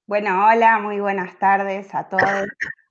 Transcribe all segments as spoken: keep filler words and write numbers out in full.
Bueno, hola, muy buenas tardes a todos.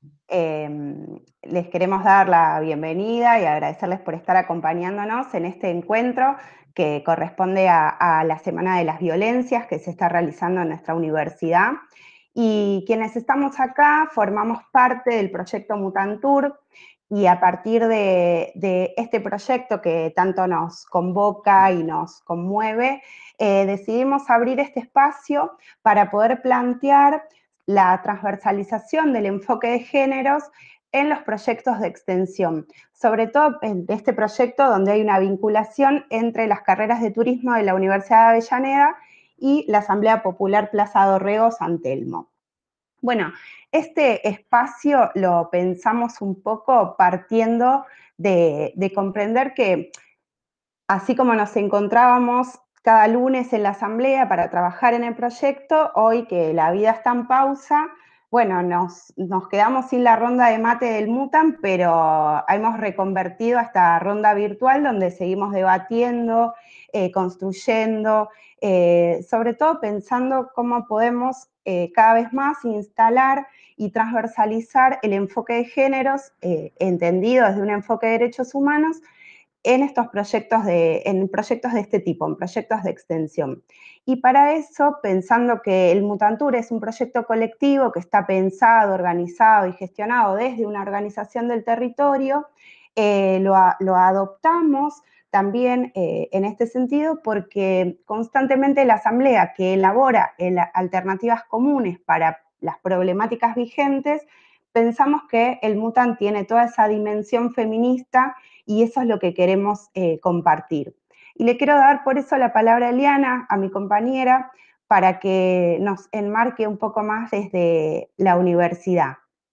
Em, les queremos dar la bienvenida y agradecerles por estar acompañándonos en este encuentro que corresponde a, a la Semana de las Violencias que se está realizando en nuestra universidad. Y quienes estamos acá formamos parte del proyecto Mutantur y a partir de, de este proyecto que tanto nos convoca y nos conmueve, eh, decidimos abrir este espacio para poder plantear la transversalización del enfoque de géneros en los proyectos de extensión, sobre todo en este proyecto donde hay una vinculación entre las carreras de turismo de la Universidad de Avellaneda y la Asamblea Popular Plaza Dorrego San Telmo. Bueno, este espacio lo pensamos un poco partiendo de, de comprender que así como nos encontrábamos cada lunes en la asamblea para trabajar en el proyecto, hoy que la vida está en pausa, bueno, nos, nos quedamos sin la ronda de mate del Mutan, pero hemos reconvertido a esta ronda virtual donde seguimos debatiendo, eh, construyendo, eh, sobre todo pensando cómo podemos eh, cada vez más instalar y transversalizar el enfoque de géneros, eh, entendido desde un enfoque de derechos humanos, en estos proyectos de, en proyectos de este tipo, en proyectos de extensión. Y para eso, pensando que el Mutantur es un proyecto colectivo que está pensado, organizado y gestionado desde una organización del territorio, eh, lo, lo, adoptamos también eh, en este sentido porque constantemente la Asamblea que elabora el, alternativas comunes para las problemáticas vigentes, pensamos que el Mutan tiene toda esa dimensión feminista y eso es lo que queremos eh, compartir. Y le quiero dar por eso la palabra a Eliana, a mi compañera, para que nos enmarque un poco más desde la universidad.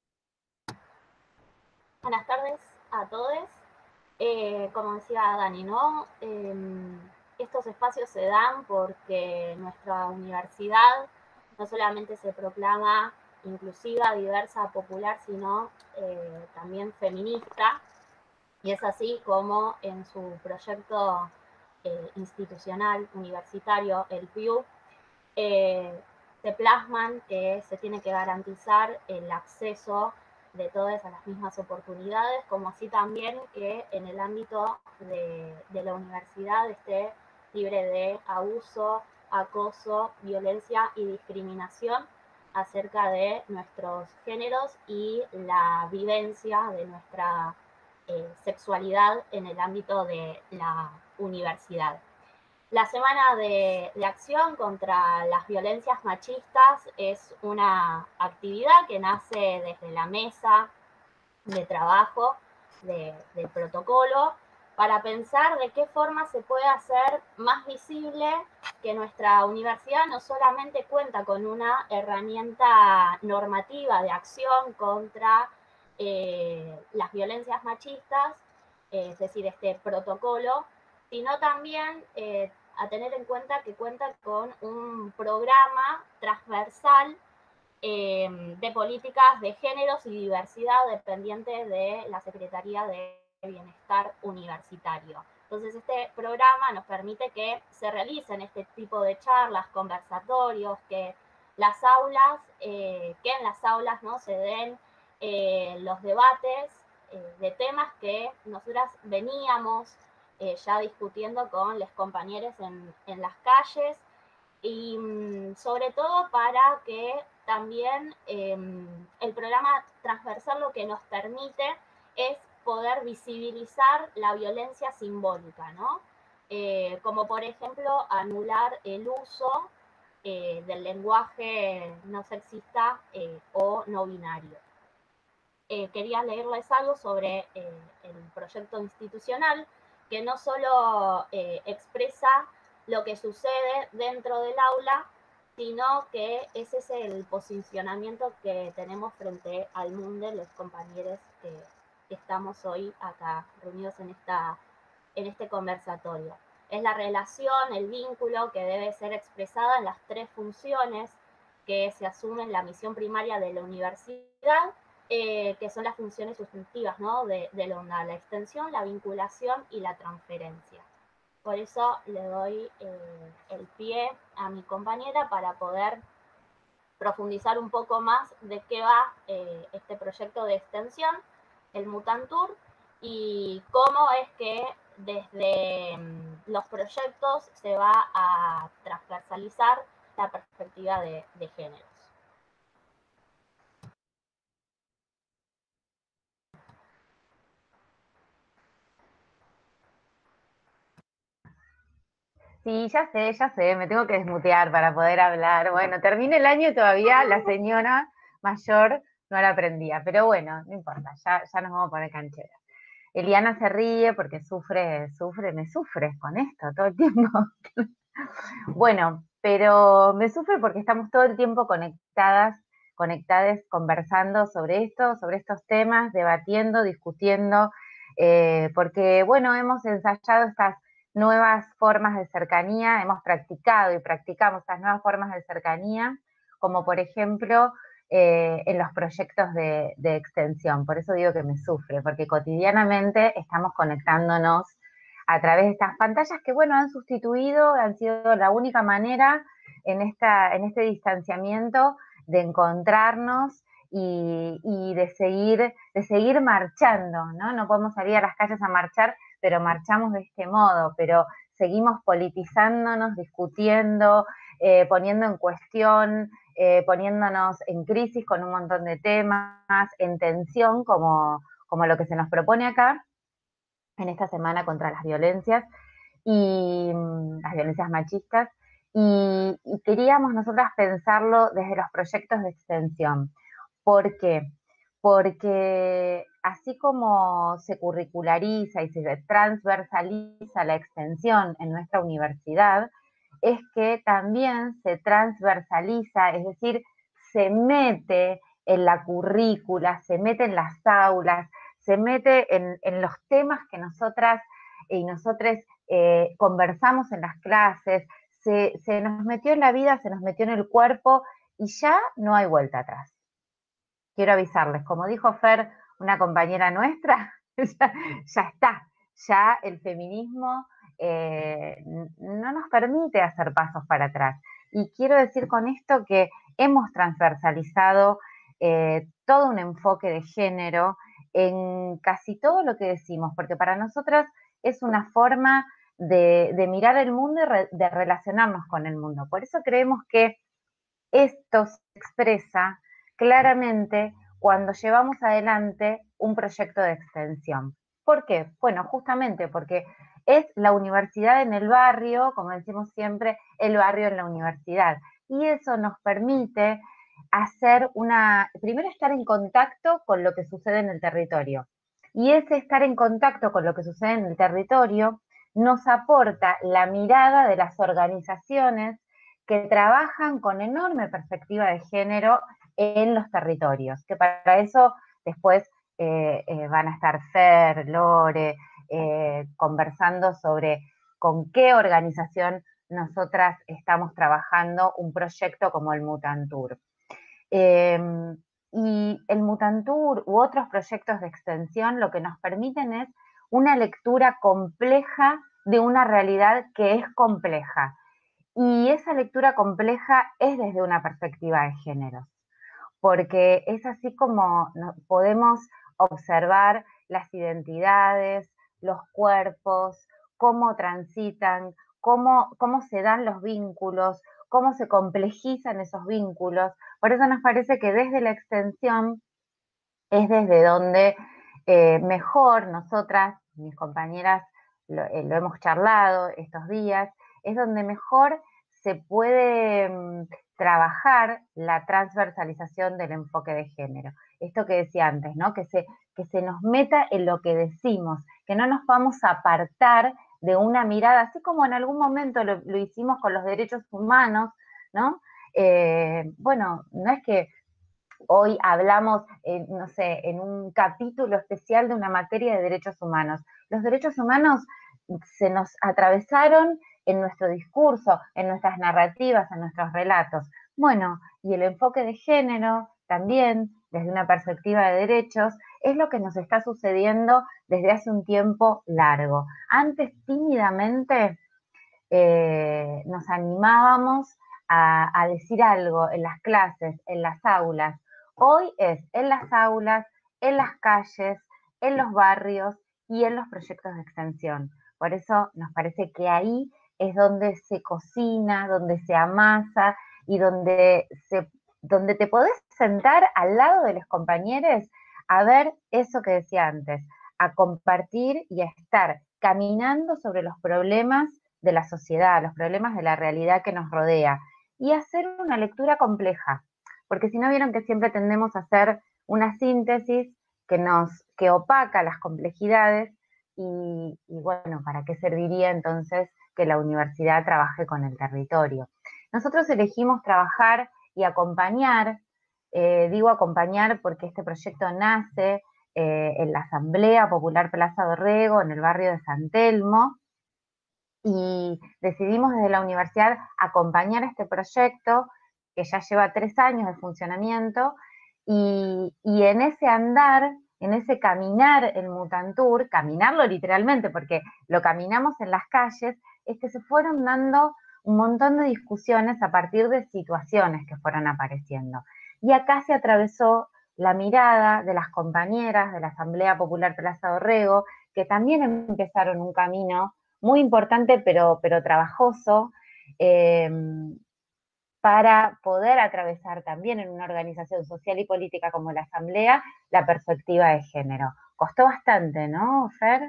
Buenas tardes a todos. Eh, como decía Dani, ¿no? Eh, estos espacios se dan porque nuestra universidad no solamente se proclama inclusiva, diversa, popular, sino eh, también feminista. Y es así como en su proyecto eh, institucional universitario, el P I U, eh, se plasman que se tiene que garantizar el acceso de todas a las mismas oportunidades, como así también que en el ámbito de, de la universidad esté libre de abuso, acoso, violencia y discriminación acerca de nuestros géneros y la vivencia de nuestra eh, sexualidad en el ámbito de la universidad. La Semana de, de, Acción contra las Violencias Machistas es una actividad que nace desde la mesa de trabajo de, del protocolo para pensar de qué forma se puede hacer más visible que nuestra universidad no solamente cuenta con una herramienta normativa de acción contra eh, las violencias machistas, eh, es decir, este protocolo, sino también eh, a tener en cuenta que cuenta con un programa transversal eh, de políticas de géneros y diversidad dependientes de la Secretaría de Bienestar Universitario. Entonces, este programa nos permite que se realicen este tipo de charlas, conversatorios, que las aulas, eh, que en las aulas no se den eh, los debates eh, de temas que nosotras veníamos eh, ya discutiendo con los compañeros en, en las calles y sobre todo para que también eh, el programa transversal lo que nos permite es poder visibilizar la violencia simbólica, ¿no? Eh, como por ejemplo anular el uso eh, del lenguaje no sexista eh, o no binario. Eh, quería leerles algo sobre eh, el proyecto institucional que no solo eh, expresa lo que sucede dentro del aula, sino que ese es el posicionamiento que tenemos frente al mundo, los compañeros que, que estamos hoy acá reunidos en, esta, en este conversatorio. Es la relación, el vínculo que debe ser expresada en las tres funciones que se asumen en la misión primaria de la universidad, eh, que son las funciones sustantivas, ¿no? de, de la UNDAD, la extensión, la vinculación y la transferencia. Por eso le doy eh, el pie a mi compañera para poder profundizar un poco más de qué va eh, este proyecto de extensión, el Mutantur, y cómo es que desde mm, los proyectos se va a transversalizar la perspectiva de, de géneros. Sí, ya sé, ya sé, me tengo que desmutear para poder hablar. Bueno, termina el año y todavía la señora mayor no la aprendía, pero bueno, no importa, ya, ya nos vamos a poner cancheras. Eliana se ríe porque sufre, sufre, me sufre con esto todo el tiempo. Bueno, pero me sufre porque estamos todo el tiempo conectadas, conectadas, conversando sobre esto, sobre estos temas, debatiendo, discutiendo, eh, porque, bueno, hemos ensayado estas nuevas formas de cercanía, hemos practicado y practicamos estas nuevas formas de cercanía, como por ejemplo eh, en los proyectos de, de extensión. Por eso digo que me sufre, porque cotidianamente estamos conectándonos a través de estas pantallas que, bueno, han sustituido, han sido la única manera en, esta, en este distanciamiento de encontrarnos y, y de, seguir, de seguir marchando, ¿no? No podemos salir a las calles a marchar, pero marchamos de este modo, pero seguimos politizándonos, discutiendo, eh, poniendo en cuestión, eh, poniéndonos en crisis con un montón de temas, en tensión, como, como lo que se nos propone acá, en esta semana contra las violencias y las violencias machistas, y, y queríamos nosotras pensarlo desde los proyectos de extensión. ¿Por qué? Porque así como se curriculariza y se transversaliza la extensión en nuestra universidad, es que también se transversaliza, es decir, se mete en la currícula, se mete en las aulas, se mete en, en los temas que nosotras y nosotros eh, conversamos en las clases, se, se nos metió en la vida, se nos metió en el cuerpo y ya no hay vuelta atrás. Quiero avisarles, como dijo Fer, una compañera nuestra, ya, ya está, ya el feminismo eh, no nos permite hacer pasos para atrás. Y quiero decir con esto que hemos transversalizado eh, todo un enfoque de género en casi todo lo que decimos, porque para nosotras es una forma de, de mirar el mundo y re, de relacionarnos con el mundo. Por eso creemos que esto se expresa claramente cuando llevamos adelante un proyecto de extensión. ¿Por qué? Bueno, justamente porque es la universidad en el barrio, como decimos siempre, el barrio en la universidad. Y eso nos permite hacer una, primero estar en contacto con lo que sucede en el territorio. Y ese estar en contacto con lo que sucede en el territorio nos aporta la mirada de las organizaciones que trabajan con enorme perspectiva de género en los territorios, que para eso después eh, eh, van a estar Fer, Lore, eh, conversando sobre con qué organización nosotras estamos trabajando un proyecto como el Mutantur. Eh, y el Mutantur u otros proyectos de extensión lo que nos permiten es una lectura compleja de una realidad que es compleja. Y esa lectura compleja es desde una perspectiva de géneros, porque es así como podemos observar las identidades, los cuerpos, cómo transitan, cómo, cómo se dan los vínculos, cómo se complejizan esos vínculos. Por eso nos parece que desde la extensión es desde donde eh, mejor nosotras, mis compañeras, lo, eh, lo hemos charlado estos días, es donde mejor se puede um, trabajar la transversalización del enfoque de género. Esto que decía antes, ¿no? Que se, que se nos meta en lo que decimos, que no nos vamos a apartar de una mirada, así como en algún momento lo, lo hicimos con los derechos humanos, ¿no? Eh, bueno, no es que hoy hablamos, eh, no sé, en un capítulo especial de una materia de derechos humanos. Los derechos humanos se nos atravesaron en nuestro discurso, en nuestras narrativas, en nuestros relatos. Bueno, y el enfoque de género también, desde una perspectiva de derechos, es lo que nos está sucediendo desde hace un tiempo largo. Antes, tímidamente, eh, nos animábamos a, a decir algo en las clases, en las aulas. Hoy es en las aulas, en las calles, en los barrios y en los proyectos de extensión. Por eso nos parece que ahí es donde se cocina, donde se amasa y donde, se, donde te podés sentar al lado de los compañeros a ver eso que decía antes, a compartir y a estar caminando sobre los problemas de la sociedad, los problemas de la realidad que nos rodea, y hacer una lectura compleja, porque si no vieron que siempre tendemos a hacer una síntesis que nos, que opaca las complejidades, y, y bueno, ¿para qué serviría entonces que la universidad trabaje con el territorio? Nosotros elegimos trabajar y acompañar, eh, digo acompañar porque este proyecto nace eh, en la Asamblea Popular Plaza Dorrego, en el barrio de San Telmo, y decidimos desde la universidad acompañar este proyecto que ya lleva tres años de funcionamiento, y, y en ese andar, en ese caminar el Mutantur, caminarlo literalmente porque lo caminamos en las calles, es que se fueron dando un montón de discusiones a partir de situaciones que fueron apareciendo. Y acá se atravesó la mirada de las compañeras de la Asamblea Popular Plaza Dorrego, que también empezaron un camino muy importante, pero, pero trabajoso, eh, para poder atravesar también en una organización social y política como la Asamblea la perspectiva de género. Costó bastante, ¿no, Fer?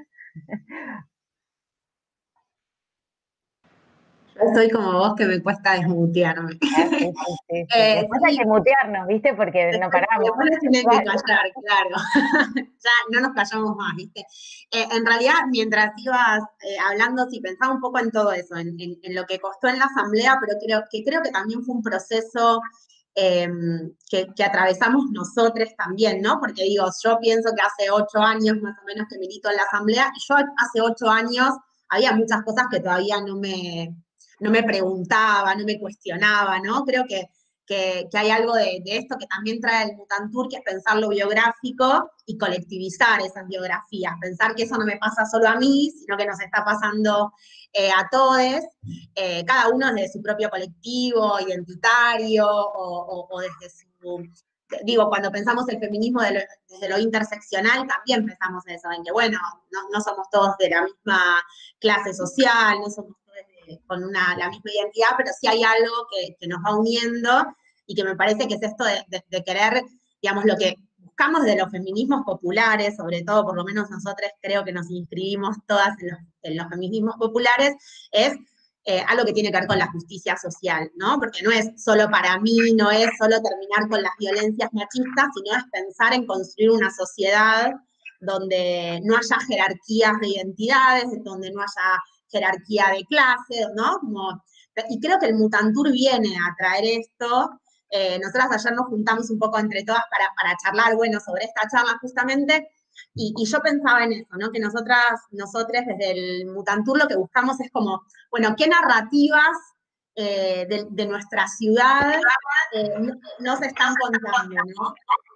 Yo estoy como vos, que me cuesta desmutearme. Ah, sí, sí, sí, sí. Eh, Después sí. hay que mutearnos, ¿viste? Porque Después, no paramos. después nos tienen que callar, claro. Ya no nos callamos más, ¿viste? Eh, en realidad, mientras ibas eh, hablando, sí, pensaba un poco en todo eso, en, en, en lo que costó en la asamblea, pero creo que, creo que también fue un proceso eh, que, que atravesamos nosotros también, ¿no? Porque digo, yo pienso que hace ocho años más o menos que milito en la asamblea, y yo hace ocho años había muchas cosas que todavía no me, no me preguntaba, no me cuestionaba, ¿no? Creo que Que, que hay algo de, de esto que también trae el Mutantur, que es pensar lo biográfico y colectivizar esas biografías, pensar que eso no me pasa solo a mí, sino que nos está pasando eh, a todos, eh, cada uno desde su propio colectivo, identitario, o, o, o desde su... Digo, cuando pensamos el feminismo de lo, desde lo interseccional, también pensamos eso, en que, bueno, no, no somos todos de la misma clase social, no somos con una, la misma identidad, pero sí hay algo que, que nos va uniendo, y que me parece que es esto de, de, de querer, digamos, lo que buscamos de los feminismos populares, sobre todo, por lo menos nosotros creo que nos inscribimos todas en los, en los feminismos populares, es eh, algo que tiene que ver con la justicia social, ¿no? Porque no es solo para mí, no es solo terminar con las violencias machistas, sino es pensar en construir una sociedad donde no haya jerarquías de identidades, donde no haya jerarquía de clase, ¿no? Como, y creo que el Mutantur viene a traer esto. Eh, nosotras ayer nos juntamos un poco entre todas para, para charlar, bueno, sobre esta charla justamente, y, y yo pensaba en eso, ¿no? Que nosotras, nosotros desde el Mutantur lo que buscamos es como, bueno, ¿qué narrativas eh, de, de nuestra ciudad eh, no, no se están contando, ¿no?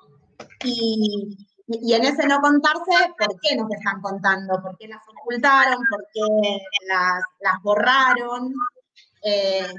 Y, y en ese no contarse, ¿por qué nos están contando? ¿Por qué las ocultaron? ¿Por qué las, las borraron? Eh,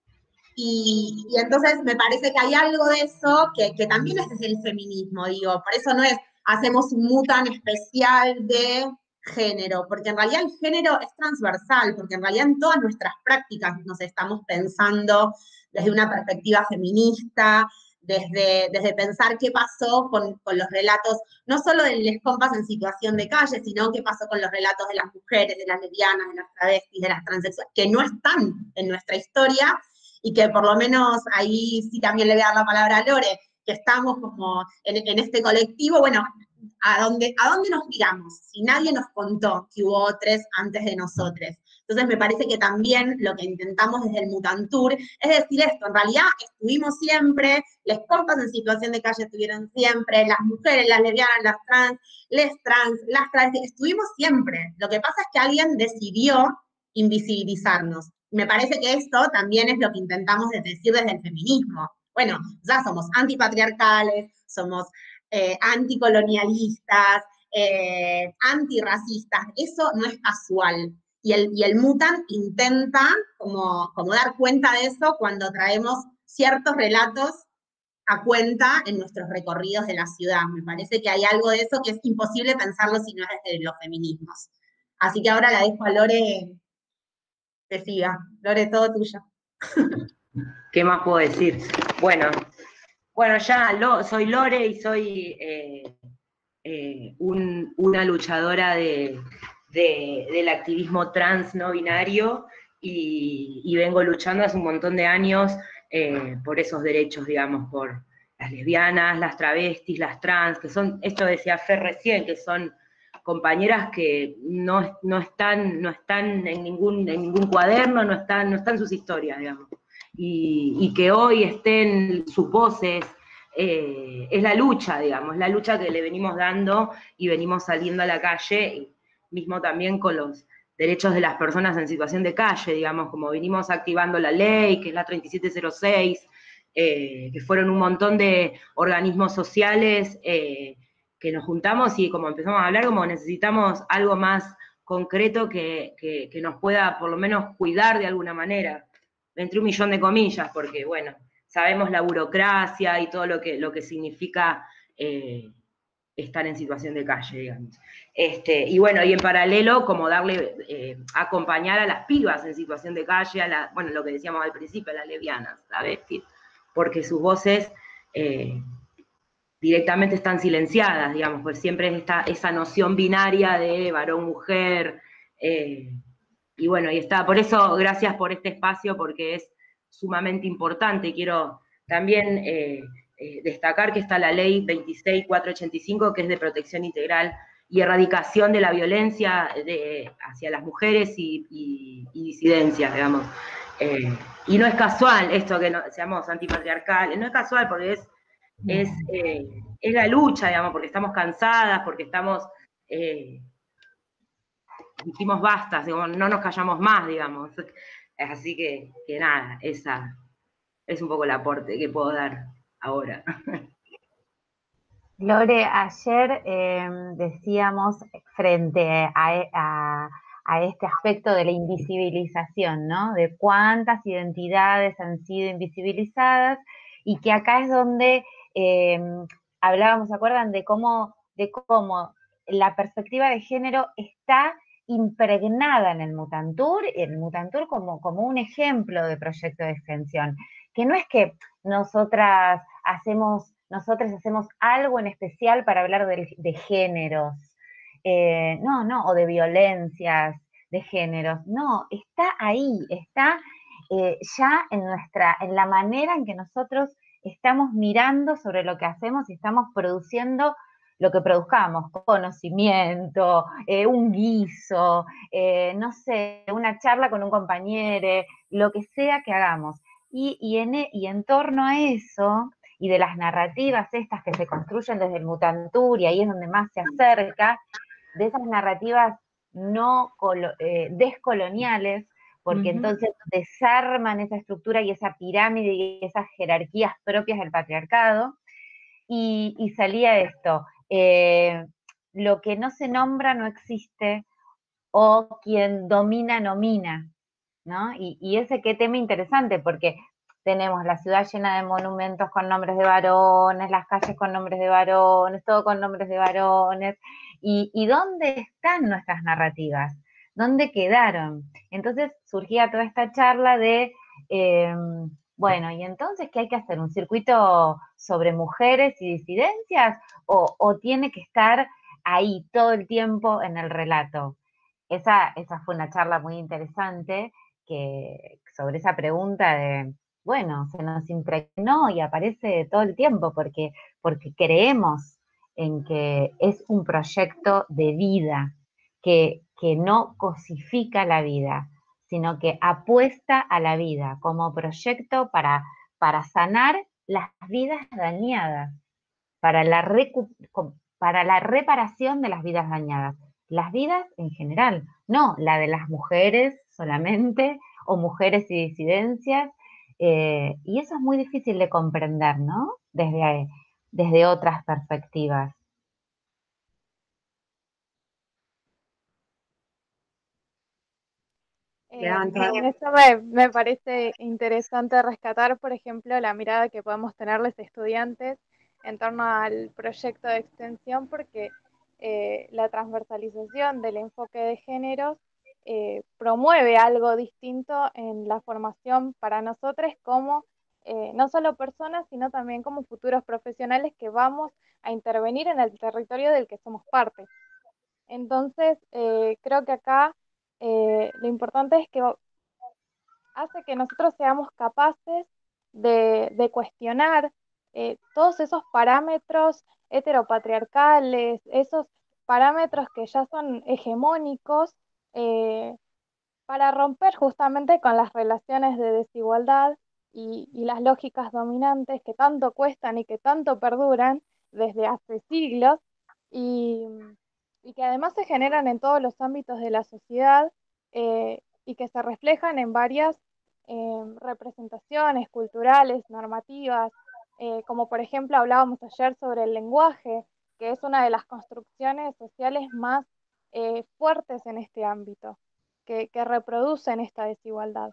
y, y entonces me parece que hay algo de eso que, que también es desde el feminismo, digo, por eso no es hacemos un mutan especial de género, porque en realidad el género es transversal, porque en realidad en todas nuestras prácticas nos estamos pensando desde una perspectiva feminista, desde, desde pensar qué pasó con, con los relatos, no solo de les compas en situación de calle, sino qué pasó con los relatos de las mujeres, de las lesbianas, de las travestis, de las transexuales, que no están en nuestra historia, y que por lo menos ahí sí también le voy a dar la palabra a Lore, que estamos como en, en este colectivo, bueno, ¿a dónde, ¿a dónde nos miramos? Si nadie nos contó que hubo otros antes de nosotros. Entonces me parece que también lo que intentamos desde el Mutantur es decir esto, en realidad estuvimos siempre, les compas en situación de calle estuvieron siempre, las mujeres, las lesbianas, las trans, les trans, las trans, estuvimos siempre. Lo que pasa es que alguien decidió invisibilizarnos. Me parece que esto también es lo que intentamos decir desde el feminismo. Bueno, ya somos antipatriarcales, somos eh, anticolonialistas, eh, antirracistas, eso no es casual. y el, y el Mutant intenta como, como dar cuenta de eso cuando traemos ciertos relatos a cuenta en nuestros recorridos de la ciudad. Me parece que hay algo de eso que es imposible pensarlo si no es desde los feminismos. Así que ahora la dejo a Lore que siga. Lore, todo tuyo. ¿Qué más puedo decir? Bueno, bueno ya lo, soy Lore y soy eh, eh, un, una luchadora de, de, del activismo trans no binario y, y vengo luchando hace un montón de años eh, por esos derechos, digamos, por las lesbianas, las travestis, las trans, que son, esto decía Fer recién, que son compañeras que no, no, están, no están en ningún, en ningún cuaderno, no están, no están sus historias, digamos. Y, y que hoy estén sus voces, eh, es la lucha, digamos, la lucha que le venimos dando y venimos saliendo a la calle, y mismo también con los derechos de las personas en situación de calle, digamos, como vinimos activando la ley, que es la treinta y siete cero seis, eh, que fueron un montón de organismos sociales eh, que nos juntamos y como empezamos a hablar, como necesitamos algo más concreto que, que, que nos pueda por lo menos cuidar de alguna manera, entre un millón de comillas, porque bueno, sabemos la burocracia y todo lo que, lo que significa eh, estar en situación de calle, digamos. Este, y bueno, y en paralelo, como darle, eh, acompañar a las pibas en situación de calle, a la, bueno, lo que decíamos al principio, a las lesbianas, ¿sabes? Porque sus voces eh, directamente están silenciadas, digamos, pues siempre está esa noción binaria de varón-mujer, eh, y bueno, y está, por eso, gracias por este espacio, porque es sumamente importante. Quiero también eh, eh, destacar que está la ley veintiséis mil cuatrocientos ochenta y cinco, que es de protección integral y erradicación de la violencia de, hacia las mujeres y, y, y disidencias, digamos. Eh, y no es casual esto que no, seamos antipatriarcales, no es casual porque es, es, eh, es la lucha, digamos, porque estamos cansadas, porque estamos... Eh, dijimos basta, no nos callamos más, digamos. Así que, que nada, esa es un poco el aporte que puedo dar ahora. Lore, ayer eh, decíamos frente a, a, a este aspecto de la invisibilización, ¿no? De cuántas identidades han sido invisibilizadas y que acá es donde eh, hablábamos, ¿se acuerdan? De cómo, de cómo la perspectiva de género está impregnada en el Mutantur, el Mutantur como, como un ejemplo de proyecto de extensión, que no es que nosotras hacemos, nosotros hacemos algo en especial para hablar de, de géneros, eh, no, no, o de violencias de géneros, no, está ahí, está eh, ya en nuestra, en la manera en que nosotros estamos mirando sobre lo que hacemos y estamos produciendo lo que produzcamos, conocimiento, eh, un guiso, eh, no sé, una charla con un compañero, lo que sea que hagamos. Y, y, en, y en torno a eso, y de las narrativas estas que se construyen desde el Mutantur, y ahí es donde más se acerca, de esas narrativas no eh, descoloniales, porque uh-huh. entonces desarman esa estructura y esa pirámide y esas jerarquías propias del patriarcado, y, y salía esto, eh, lo que no se nombra no existe, o quien domina, nomina, ¿no? Y, y ese qué tema interesante, porque tenemos la ciudad llena de monumentos con nombres de varones, las calles con nombres de varones, todo con nombres de varones, y, y ¿dónde están nuestras narrativas? ¿Dónde quedaron? Entonces surgía toda esta charla de, eh, bueno, ¿y entonces qué hay que hacer? ¿Un circuito sobre mujeres y disidencias? ¿O, o tiene que estar ahí todo el tiempo en el relato? Esa, esa fue una charla muy interesante que, sobre esa pregunta de, bueno, se nos impregnó y aparece todo el tiempo porque, porque creemos en que es un proyecto de vida, que, que no cosifica la vida, sino que apuesta a la vida como proyecto para, para sanar las vidas dañadas, para la, recu para la reparación de las vidas dañadas. Las vidas en general, no la de las mujeres solamente, o mujeres y disidencias, eh, y eso es muy difícil de comprender, ¿no? Desde, desde otras perspectivas. Eh, eso me, me parece interesante rescatar, por ejemplo, la mirada que podemos tener los estudiantes en torno al proyecto de extensión, porque eh, la transversalización del enfoque de géneros eh, promueve algo distinto en la formación para nosotros como eh, no solo personas, sino también como futuros profesionales que vamos a intervenir en el territorio del que somos parte. Entonces, eh, creo que acá eh, lo importante es que hace que nosotros seamos capaces de, de cuestionar eh, todos esos parámetros heteropatriarcales, esos parámetros que ya son hegemónicos, eh, para romper justamente con las relaciones de desigualdad y, y las lógicas dominantes que tanto cuestan y que tanto perduran desde hace siglos y, y que además se generan en todos los ámbitos de la sociedad, eh, y que se reflejan en varias eh, representaciones culturales, normativas, eh, como por ejemplo hablábamos ayer sobre el lenguaje, que es una de las construcciones sociales más eh, fuertes en este ámbito, que, que reproducen esta desigualdad.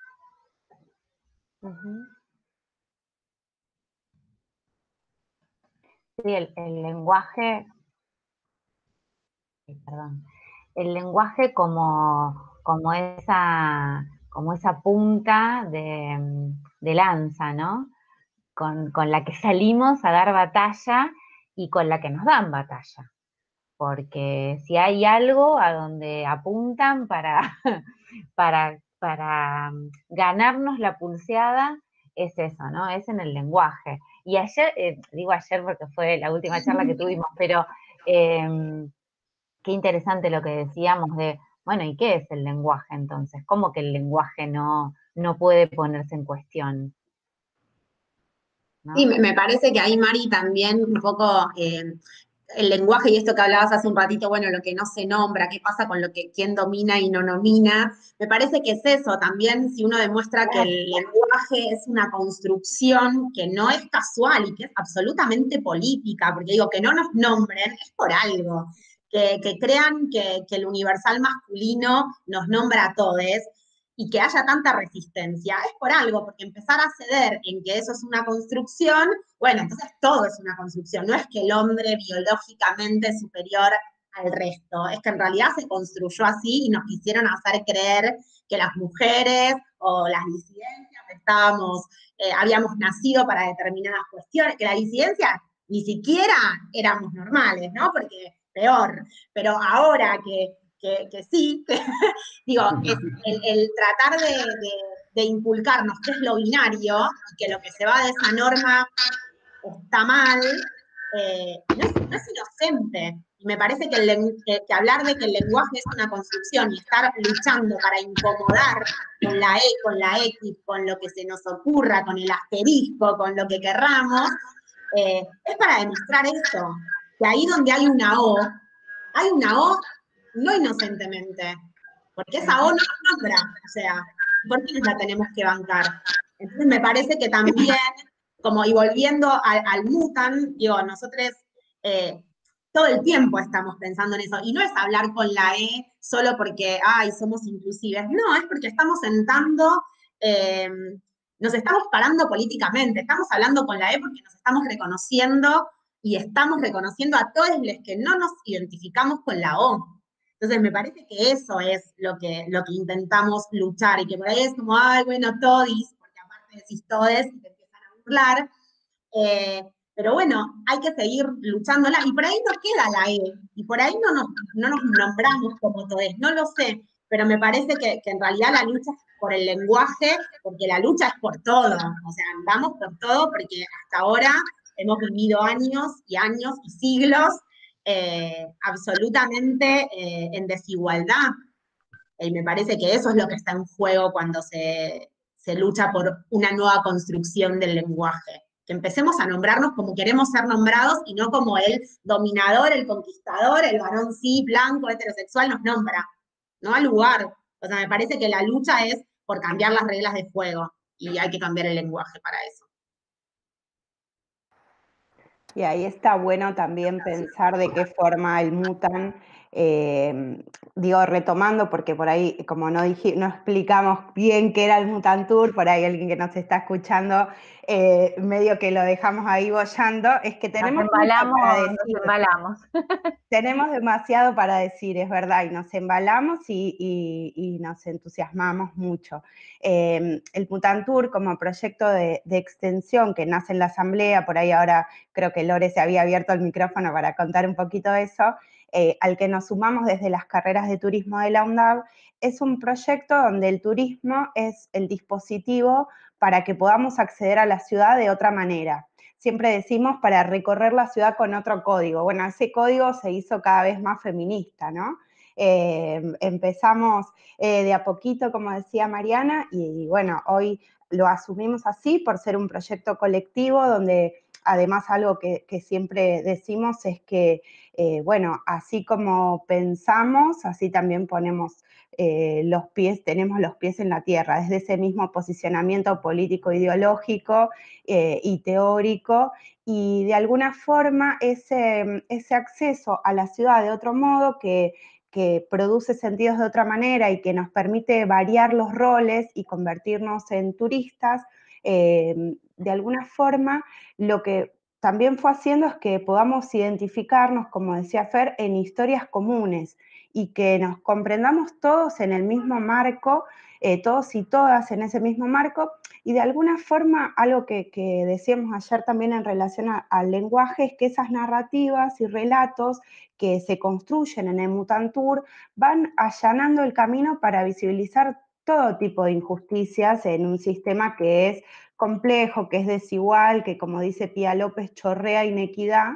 Uh-huh. Sí, el, el lenguaje, perdón, el lenguaje como, como esa, como esa punta de, de lanza, ¿no? Con, con la que salimos a dar batalla y con la que nos dan batalla. Porque si hay algo a donde apuntan para, para, para ganarnos la pulseada, es eso, ¿no? Es en el lenguaje. Y ayer, eh, digo ayer porque fue la última charla que tuvimos, pero eh, qué interesante lo que decíamos de, bueno, ¿y qué es el lenguaje entonces? ¿Cómo que el lenguaje no, no puede ponerse en cuestión? ¿No? Sí, me, me parece que ahí, Mari, también un poco eh, el lenguaje y esto que hablabas hace un ratito, bueno, lo que no se nombra, qué pasa con lo que quién domina y no domina, me parece que es eso también, si uno demuestra que el lenguaje es una construcción que no es casual y que es absolutamente política, porque digo, que no nos nombren es por algo, que, que crean que, que el universal masculino nos nombra a todos, y que haya tanta resistencia, es por algo, porque empezar a ceder en que eso es una construcción, bueno, entonces todo es una construcción, no es que el hombre biológicamente es superior al resto, es que en realidad se construyó así y nos quisieron hacer creer que las mujeres o las disidencias estábamos, eh, habíamos nacido para determinadas cuestiones, que la disidencia ni siquiera éramos normales, ¿no? Porque peor, pero ahora que Que, que sí, que, digo, es el, el tratar de, de, de inculcarnos qué es lo binario y que lo que se va de esa norma está mal, eh, no, es, no es inocente. Y me parece que, el, que, que hablar de que el lenguaje es una construcción y estar luchando para incomodar con la E, con la X, con lo que se nos ocurra, con el asterisco, con lo que querramos, eh, es para demostrar eso, que ahí donde hay una O, hay una O no inocentemente, porque esa O no nos nombra, o sea, ¿por qué nos la tenemos que bancar? Entonces me parece que también, como y volviendo al, al mutan, digo, nosotros eh, todo el tiempo estamos pensando en eso, y no es hablar con la E solo porque, ay, somos inclusives, no, es porque estamos sentando, eh, nos estamos parando políticamente, estamos hablando con la E porque nos estamos reconociendo y estamos reconociendo a todos los que no nos identificamos con la O. Entonces me parece que eso es lo que, lo que intentamos luchar y que por ahí es como, ay, bueno, todis, porque aparte decís todes y te empiezan a burlar, eh, pero bueno, hay que seguir luchándola y por ahí no queda la E y por ahí no nos, no nos nombramos como todes, no lo sé, pero me parece que, que en realidad la lucha es por el lenguaje, porque la lucha es por todo, o sea, andamos por todo porque hasta ahora hemos vivido años y años y siglos Eh, absolutamente eh, en desigualdad. Y me parece que eso es lo que está en juego cuando se, se lucha por una nueva construcción del lenguaje. Que empecemos a nombrarnos como queremos ser nombrados y no como el dominador, el conquistador, el varón sí, blanco, heterosexual nos nombra. No al lugar. O sea, me parece que la lucha es por cambiar las reglas de juego y hay que cambiar el lenguaje para eso. Y ahí está bueno también pensar de qué forma el mutan eh, digo, retomando, porque por ahí, como no, dije, no explicamos bien qué era el Mutantur, por ahí alguien que nos está escuchando, eh, medio que lo dejamos ahí boyando, es que tenemos nos embalamos, mucho para decir. nos embalamos. Tenemos demasiado para decir, es verdad, y nos embalamos y, y, y nos entusiasmamos mucho. Eh, el Mutantur como proyecto de, de extensión que nace en la asamblea, por ahí ahora creo que Lore se había abierto el micrófono para contar un poquito eso, eh, al que nos sumamos desde las carreras de turismo de la UNDAV, es un proyecto donde el turismo es el dispositivo para que podamos acceder a la ciudad de otra manera. Siempre decimos para recorrer la ciudad con otro código. Bueno, ese código se hizo cada vez más feminista, ¿no? Eh, empezamos eh, de a poquito, como decía Mariana, y, y bueno, hoy lo asumimos así por ser un proyecto colectivo donde además algo que, que siempre decimos es que, eh, bueno, así como pensamos, así también ponemos eh, los pies, tenemos los pies en la tierra, desde ese mismo posicionamiento político, ideológico eh, y teórico, y de alguna forma ese, ese acceso a la ciudad de otro modo que, que produce sentidos de otra manera y que nos permite variar los roles y convertirnos en turistas, eh, de alguna forma lo que también fue haciendo es que podamos identificarnos, como decía Fer, en historias comunes y que nos comprendamos todos en el mismo marco, eh, todos y todas en ese mismo marco, y de alguna forma algo que, que decíamos ayer también en relación a, al lenguaje es que esas narrativas y relatos que se construyen en el Mutantur van allanando el camino para visibilizar todo tipo de injusticias en un sistema que es complejo, que es desigual, que como dice Pía López, chorrea inequidad,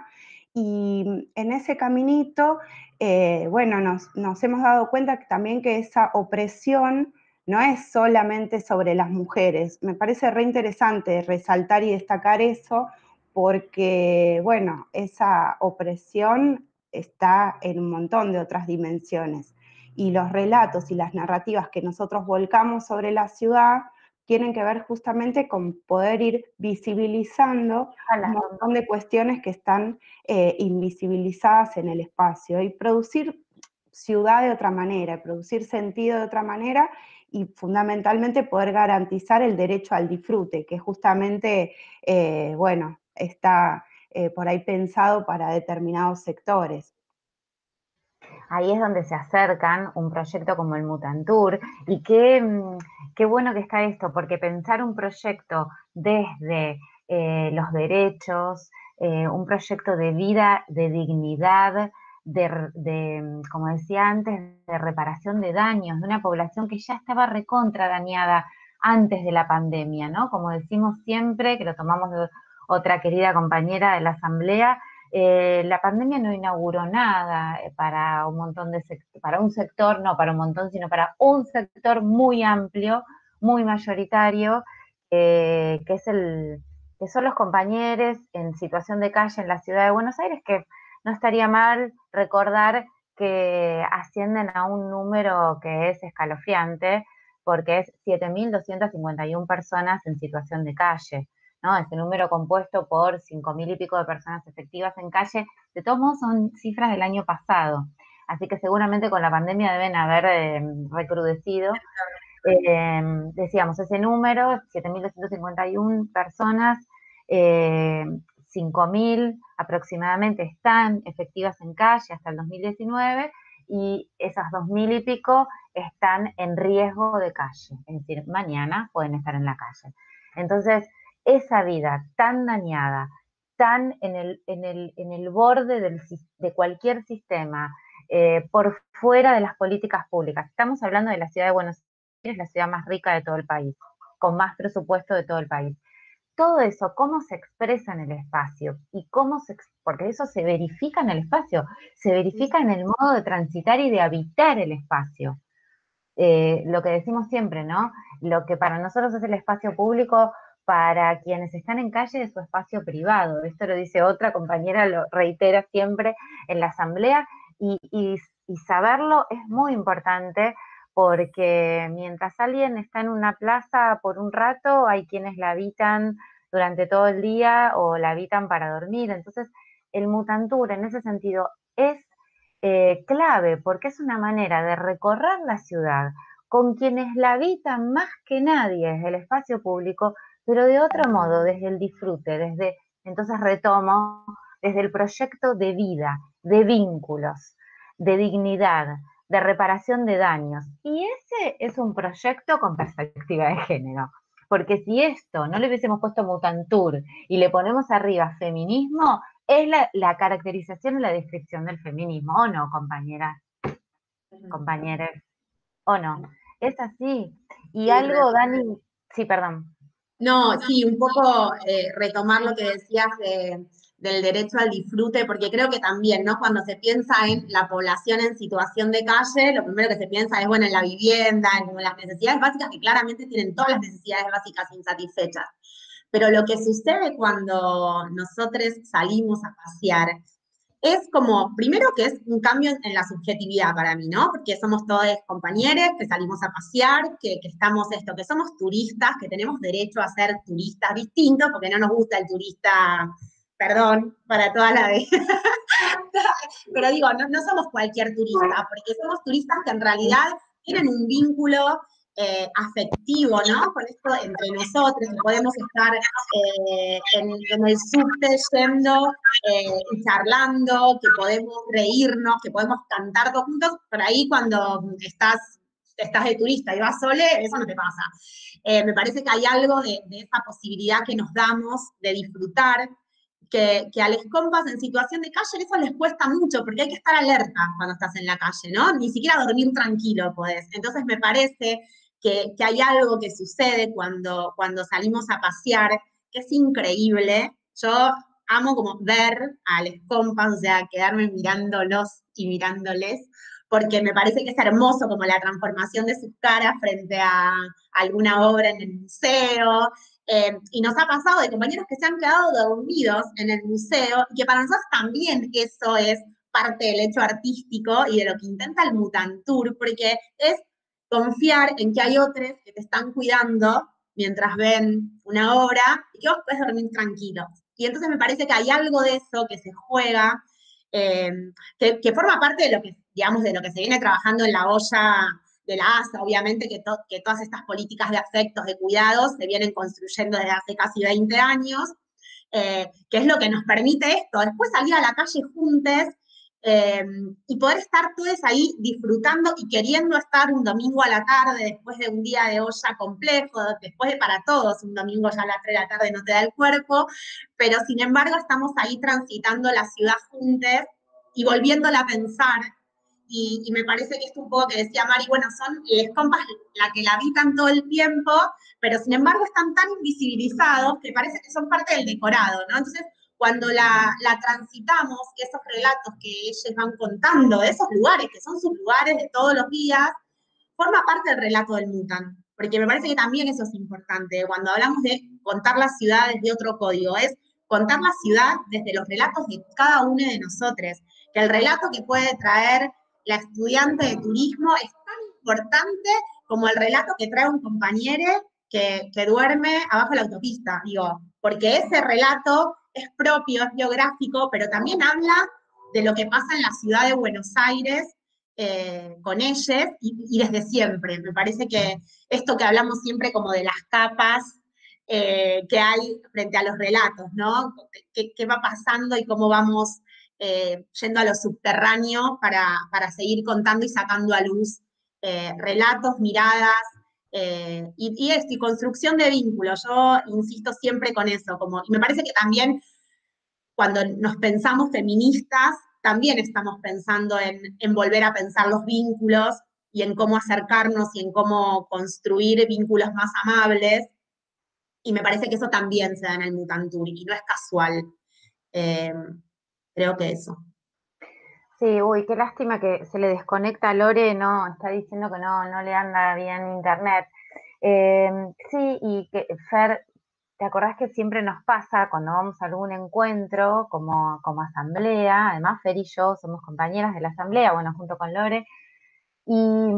y en ese caminito, eh, bueno, nos, nos hemos dado cuenta que también que esa opresión no es solamente sobre las mujeres. Me parece re interesante resaltar y destacar eso porque, bueno, esa opresión está en un montón de otras dimensiones. Y los relatos y las narrativas que nosotros volcamos sobre la ciudad tienen que ver justamente con poder ir visibilizando un montón de cuestiones que están eh, invisibilizadas en el espacio y producir ciudad de otra manera, producir sentido de otra manera y fundamentalmente poder garantizar el derecho al disfrute, que justamente, eh, bueno, está eh, por ahí pensado para determinados sectores. Ahí es donde se acercan un proyecto como el Mutantur, y qué, qué bueno que está esto, porque pensar un proyecto desde eh, los derechos, eh, un proyecto de vida, de dignidad, de, de, como decía antes, de reparación de daños, de una población que ya estaba recontra dañada antes de la pandemia, ¿no? Como decimos siempre, que lo tomamos de otra querida compañera de la Asamblea, Eh, la pandemia no inauguró nada para un montón de para un sector, no para un montón, sino para un sector muy amplio, muy mayoritario, eh, que es el que son los compañeros en situación de calle en la ciudad de Buenos Aires, que no estaría mal recordar que ascienden a un número que es escalofriante, porque es siete mil doscientas cincuenta y una personas en situación de calle. ¿No? Ese número compuesto por cinco mil y pico de personas efectivas en calle, de todos modos son cifras del año pasado, así que seguramente con la pandemia deben haber eh, recrudecido. Eh, decíamos, ese número, siete mil doscientas cincuenta y una personas, eh, cinco mil aproximadamente están efectivas en calle hasta el dos mil diecinueve, y esas dos mil y pico están en riesgo de calle, es decir, mañana pueden estar en la calle. Entonces, esa vida tan dañada, tan en el, en el, en el borde del, de cualquier sistema, eh, por fuera de las políticas públicas. Estamos hablando de la ciudad de Buenos Aires, la ciudad más rica de todo el país, con más presupuesto de todo el país. Todo eso, ¿cómo se expresa en el espacio? Y cómo se, porque eso se verifica en el espacio, se verifica en el modo de transitar y de habitar el espacio. Eh, lo que decimos siempre, ¿no? Lo que para nosotros es el espacio público, para quienes están en calle es su espacio privado. Esto lo dice otra compañera, lo reitera siempre en la asamblea, y, y, y saberlo es muy importante, porque mientras alguien está en una plaza por un rato, hay quienes la habitan durante todo el día o la habitan para dormir. Entonces, el Mutantur en ese sentido es eh, clave, porque es una manera de recorrer la ciudad con quienes la habitan más que nadie desde el espacio público, pero de otro modo, desde el disfrute, desde, entonces retomo, desde el proyecto de vida, de vínculos, de dignidad, de reparación de daños. Y ese es un proyecto con perspectiva de género. Porque si esto no le hubiésemos puesto Mutantur y le ponemos arriba feminismo, es la, la caracterización y la descripción del feminismo, ¿o no, compañeras? Compañeros, ¿o no? Es así. Y Sí, algo, re- Dani, sí, perdón. No, sí, un poco eh, retomar lo que decías de- del derecho al disfrute, porque creo que también, ¿no? Cuando se piensa en la población en situación de calle, lo primero que se piensa es, bueno, en la vivienda, en como las necesidades básicas, que claramente tienen todas las necesidades básicas insatisfechas. Pero lo que sucede cuando nosotros salimos a pasear es como, primero que es un cambio en la subjetividad para mí, ¿no? Porque somos todos compañeros que salimos a pasear, que, que estamos esto, que somos turistas, que tenemos derecho a ser turistas distintos, porque no nos gusta el turista, perdón, para toda la de... Pero digo, no, no somos cualquier turista, porque somos turistas que en realidad tienen un vínculo eh, afectivo, ¿no? Con esto entre nosotros, que podemos estar eh, en, en el subte yendo eh, y charlando, que podemos reírnos, que podemos cantar todos juntos, por ahí cuando estás, estás de turista y vas sole, eso no te pasa. Eh, me parece que hay algo de, de esa posibilidad que nos damos de disfrutar, que, que a los compas en situación de calle eso les cuesta mucho, porque hay que estar alerta cuando estás en la calle, ¿no? Ni siquiera dormir tranquilo podés. Entonces me parece que, que hay algo que sucede cuando, cuando salimos a pasear, que es increíble. Yo amo como ver a los compas, o sea, quedarme mirándolos y mirándoles, porque me parece que es hermoso como la transformación de sus caras frente a alguna obra en el museo. Eh, y nos ha pasado de compañeros que se han quedado dormidos en el museo y que para nosotros también eso es parte del hecho artístico y de lo que intenta el Mutantur, porque es confiar en que hay otros que te están cuidando mientras ven una obra y que vos podés dormir tranquilo. Y entonces me parece que hay algo de eso que se juega, eh, que, que, forma parte de lo que, digamos, de lo que se viene trabajando en la olla de la A S A, obviamente que, to, que todas estas políticas de afectos, de cuidados, se vienen construyendo desde hace casi veinte años, eh, que es lo que nos permite esto, después salir a la calle juntos eh, y poder estar todos ahí disfrutando y queriendo estar un domingo a la tarde, después de un día de olla complejo, después de para todos, un domingo ya a las tres de la tarde no te da el cuerpo, pero sin embargo estamos ahí transitando la ciudad juntos y volviéndola a pensar. Y, y, me parece que esto un poco que decía Mari, bueno, son les compas la que la habitan todo el tiempo, pero sin embargo están tan invisibilizados que parece que son parte del decorado, ¿no? Entonces, cuando la, la transitamos, esos relatos que ellos van contando, de esos lugares, que son sus lugares de todos los días, forma parte del relato del Mutant, porque me parece que también eso es importante, cuando hablamos de contar la ciudad desde otro código, es contar la ciudad desde los relatos de cada uno de nosotros, que el relato que puede traer la estudiante de turismo es tan importante como el relato que trae un compañero que, que duerme abajo de la autopista, digo, porque ese relato es propio, es biográfico, pero también habla de lo que pasa en la ciudad de Buenos Aires eh, con ellos y, y desde siempre. Me parece que esto que hablamos siempre como de las capas eh, que hay frente a los relatos, ¿no? ¿Qué, qué va pasando y cómo vamos eh, yendo a lo subterráneo para, para seguir contando y sacando a luz eh, relatos, miradas, eh, y, y, esto, y construcción de vínculos. Yo insisto siempre con eso, como, y me parece que también cuando nos pensamos feministas, también estamos pensando en, en volver a pensar los vínculos y en cómo acercarnos y en cómo construir vínculos más amables. Y me parece que eso también se da en el Mutantur y no es casual. Eh, creo que eso. Sí, uy, qué lástima que se le desconecta a Lore, no, está diciendo que no, no le anda bien internet. Eh, sí, y que Fer, ¿te acordás que siempre nos pasa cuando vamos a algún encuentro como, como asamblea? Además, Fer y yo somos compañeras de la asamblea, bueno, junto con Lore, y,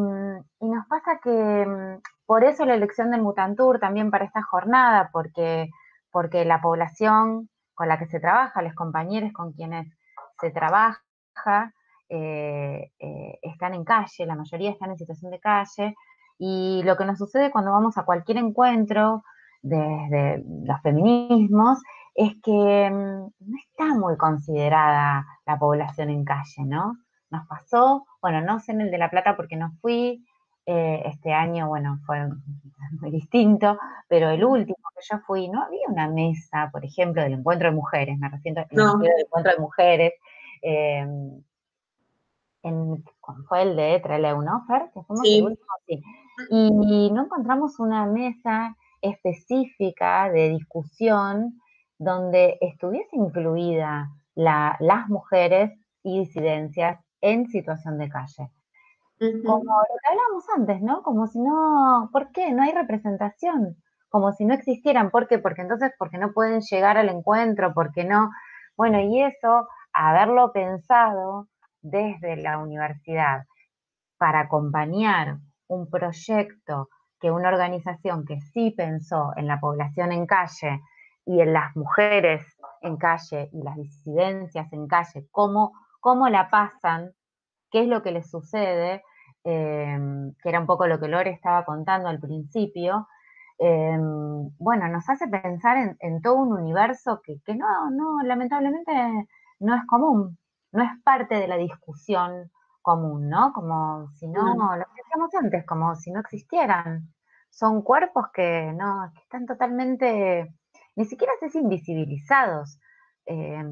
y nos pasa que por eso la elección del Mutantur también para esta jornada, porque, porque la población con la que se trabaja, los compañeros con quienes se trabaja, eh, eh, están en calle, la mayoría están en situación de calle, y lo que nos sucede cuando vamos a cualquier encuentro desde los feminismos es que mmm, no está muy considerada la población en calle, ¿no? Nos pasó, bueno, no sé en el de La Plata porque no fui, eh, este año, bueno, fue muy distinto, pero el último que yo fui, no había una mesa, por ejemplo, del encuentro de mujeres, me refiero, No. me refiero al encuentro de mujeres, eh, en, fue el de Trelew-Nofer, que fuimos Sí. el último, sí, y no encontramos una mesa específica de discusión donde estuviese incluida la, las mujeres y disidencias en situación de calle. Uh-huh. Como lo que hablábamos antes, ¿no? Como si no, ¿por qué? No hay representación, como si no existieran. ¿Por qué? Porque entonces, porque no pueden llegar al encuentro, porque no. Bueno, y eso, haberlo pensado desde la universidad para acompañar un proyecto que una organización que sí pensó en la población en calle y en las mujeres en calle y las disidencias en calle, cómo, cómo la pasan, qué es lo que les sucede, eh, que era un poco lo que Lore estaba contando al principio, eh, bueno, nos hace pensar en, en todo un universo que, que no, no, lamentablemente no es común, no es parte de la discusión común, ¿no? Como si no, No. lo que decíamos antes, como si no existieran. Son cuerpos que no, que están totalmente, ni siquiera sé si invisibilizados. Eh,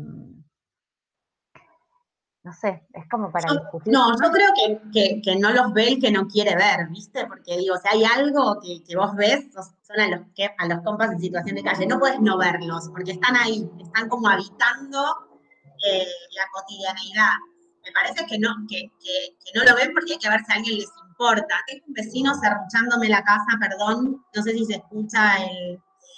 no sé, es como para Yo, discutir. no, yo creo que, que, que no los ve el que no quiere ver, ¿viste? Porque digo, si hay algo que, que vos ves, son a los, que, a los compas en situación de calle. No puedes no verlos, porque están ahí, están como habitando eh, la cotidianeidad. Me parece que no, que, que, que no lo ven porque hay que ver si a alguien les importa. Tengo un vecino serruchándome la casa, perdón, no sé si se escucha el...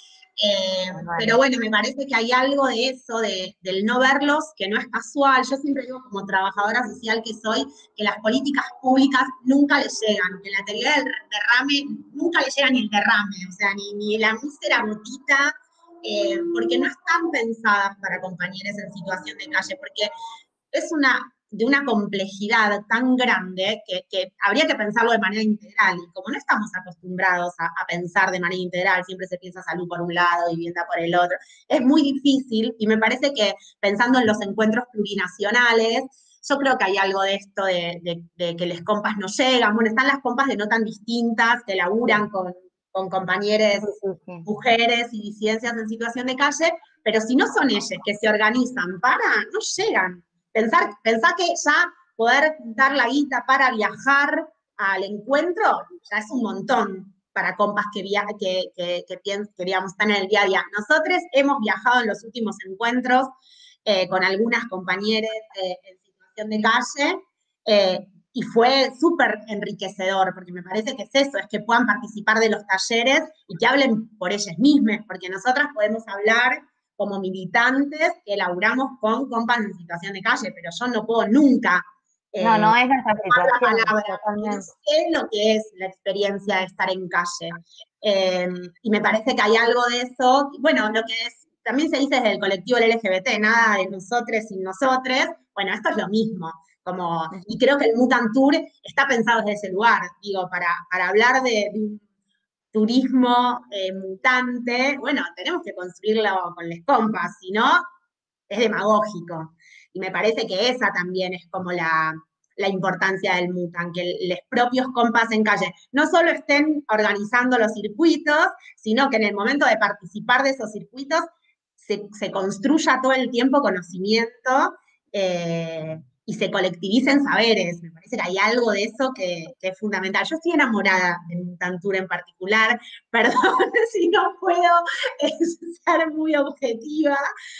Eh, Bueno. pero bueno, me parece que hay algo de eso, de, del no verlos, que no es casual. Yo siempre digo, como trabajadora social que soy, que las políticas públicas nunca les llegan, que la teoría del derrame nunca le llega ni el derrame, o sea, ni, ni la mísera gotita, eh, porque no están pensadas para compañeros en situación de calle, porque es una de una complejidad tan grande que, que habría que pensarlo de manera integral. Y como no estamos acostumbrados a, a pensar de manera integral, siempre se piensa salud por un lado, vivienda por el otro, es muy difícil. Y me parece que pensando en los encuentros plurinacionales, yo creo que hay algo de esto de, de, de que las compas no llegan. Bueno, están las compas de no tan distintas, que laburan con, con compañeros, Sí, sí, sí. mujeres y disidencias en situación de calle, pero si no son ellas que se organizan para, no llegan. Pensar, pensar que ya poder dar la guita para viajar al encuentro ya es un montón para compas que, via que, que, que, que queríamos estar en el día a día. Nosotros hemos viajado en los últimos encuentros eh, con algunas compañeras eh, en situación de calle eh, y fue súper enriquecedor, porque me parece que es eso, es que puedan participar de los talleres y que hablen por ellas mismas, porque nosotras podemos hablar como militantes que laburamos con compas en situación de calle, pero yo no puedo nunca eh, no, no es nuestra situación, la palabra, totalmente. no sé lo que es la experiencia de estar en calle. Eh, y me parece que hay algo de eso, bueno, lo que es, también se dice desde el colectivo L G B T, nada de nosotros sin nosotres, bueno, esto es lo mismo, como, y creo que el Mutant Tour está pensado desde ese lugar, digo, para, para hablar de, de un turismo eh, mutante, bueno, tenemos que construirlo con las compas, si no, es demagógico. Y me parece que esa también es como la, la importancia del mutant, que los propios compas en calle no solo estén organizando los circuitos, sino que en el momento de participar de esos circuitos se, se construya todo el tiempo conocimiento eh, y se colectivicen saberes. Me parece que hay algo de eso que, que es fundamental. Yo estoy enamorada de Mutantura en particular, perdón si no puedo ser muy objetiva,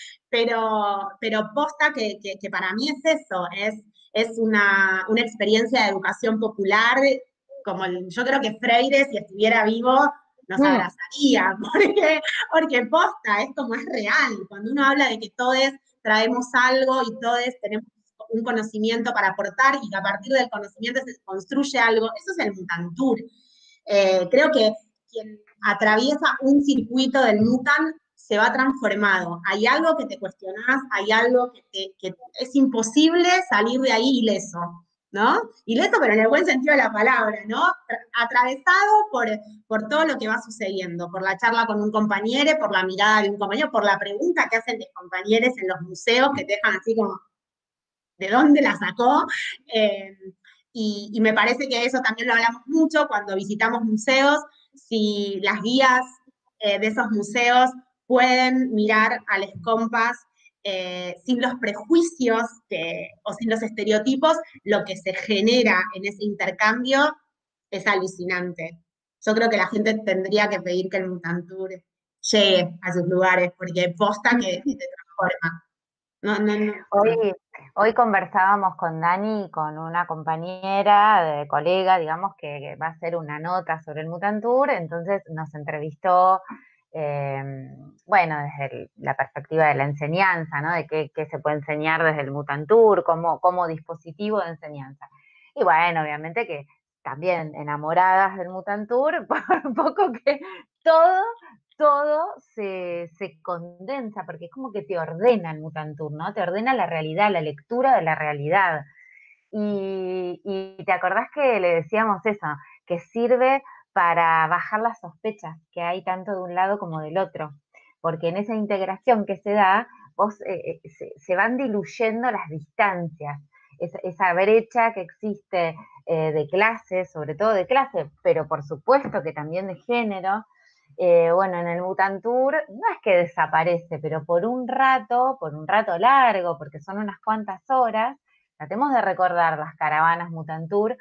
pero, pero posta que, que, que para mí es eso, es, es una, una experiencia de educación popular, como el, yo creo que Freire, si estuviera vivo, nos Mm. abrazaría, porque, porque posta, es como es real, cuando uno habla de que todos traemos algo y todos tenemos un conocimiento para aportar y que a partir del conocimiento se construye algo, eso es el Mutantur. Eh, creo que quien atraviesa un circuito del Mutant se va transformado. Hay algo que te cuestionás, hay algo que, te, que es imposible salir de ahí ileso, ¿no? Ileso, pero en el buen sentido de la palabra, ¿no? Atravesado por, por todo lo que va sucediendo, por la charla con un compañero, por la mirada de un compañero, por la pregunta que hacen los compañeros en los museos, que te dejan así como, ¿de dónde la sacó? Eh, y, y me parece que eso también lo hablamos mucho cuando visitamos museos, si las guías eh, de esos museos pueden mirar a las compas eh, sin los prejuicios que, o sin los estereotipos, lo que se genera en ese intercambio es alucinante. Yo creo que la gente tendría que pedir que el Mutantour llegue a sus lugares, porque posta que, que te transforma. No, no, no. Hoy, hoy conversábamos con Dani, con una compañera, de colega, digamos, que, que va a hacer una nota sobre el Mutantour, entonces nos entrevistó, eh, bueno, desde el, la perspectiva de la enseñanza, ¿no? De qué, qué se puede enseñar desde el Mutantour, como, como dispositivo de enseñanza. Y bueno, obviamente que también enamoradas del Mutantour, por un poco que todo todo se, se condensa, porque es como que te ordena el Mutantour, ¿no? Te ordena la realidad, la lectura de la realidad. Y, y te acordás que le decíamos eso, que sirve para bajar las sospechas que hay tanto de un lado como del otro, porque en esa integración que se da, vos, eh, eh, se, se van diluyendo las distancias, esa, esa brecha que existe eh, de clase, sobre todo de clase, pero por supuesto que también de género. Eh, bueno, en el Mutantour no es que desaparece, pero por un rato, por un rato largo, porque son unas cuantas horas, tratemos de recordar las caravanas Mutantour,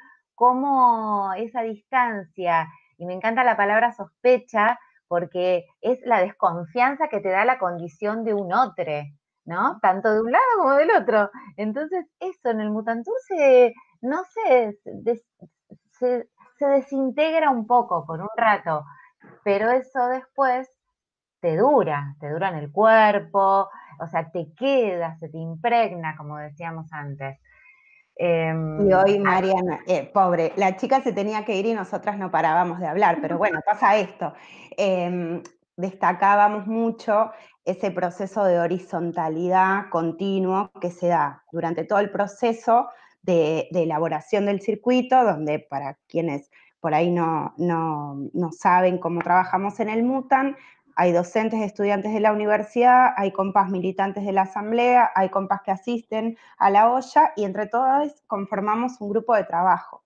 cómo esa distancia, y me encanta la palabra sospecha, porque es la desconfianza que te da la condición de un otro, ¿no? Tanto de un lado como del otro. Entonces, eso en el Mutantour se, no sé, se, se, se desintegra un poco por un rato, pero eso después te dura, te dura en el cuerpo, o sea, te queda, se te impregna, como decíamos antes. Eh, Y hoy, Mariana, eh, pobre, la chica se tenía que ir y nosotras no parábamos de hablar, pero bueno, pasa esto. Eh, destacábamos mucho ese proceso de horizontalidad continuo que se da durante todo el proceso de, de elaboración del circuito, donde para quienes por ahí no, no, no saben cómo trabajamos en el MUTAN, hay docentes, estudiantes de la universidad, hay compas militantes de la asamblea, hay compas que asisten a la olla y entre todos conformamos un grupo de trabajo.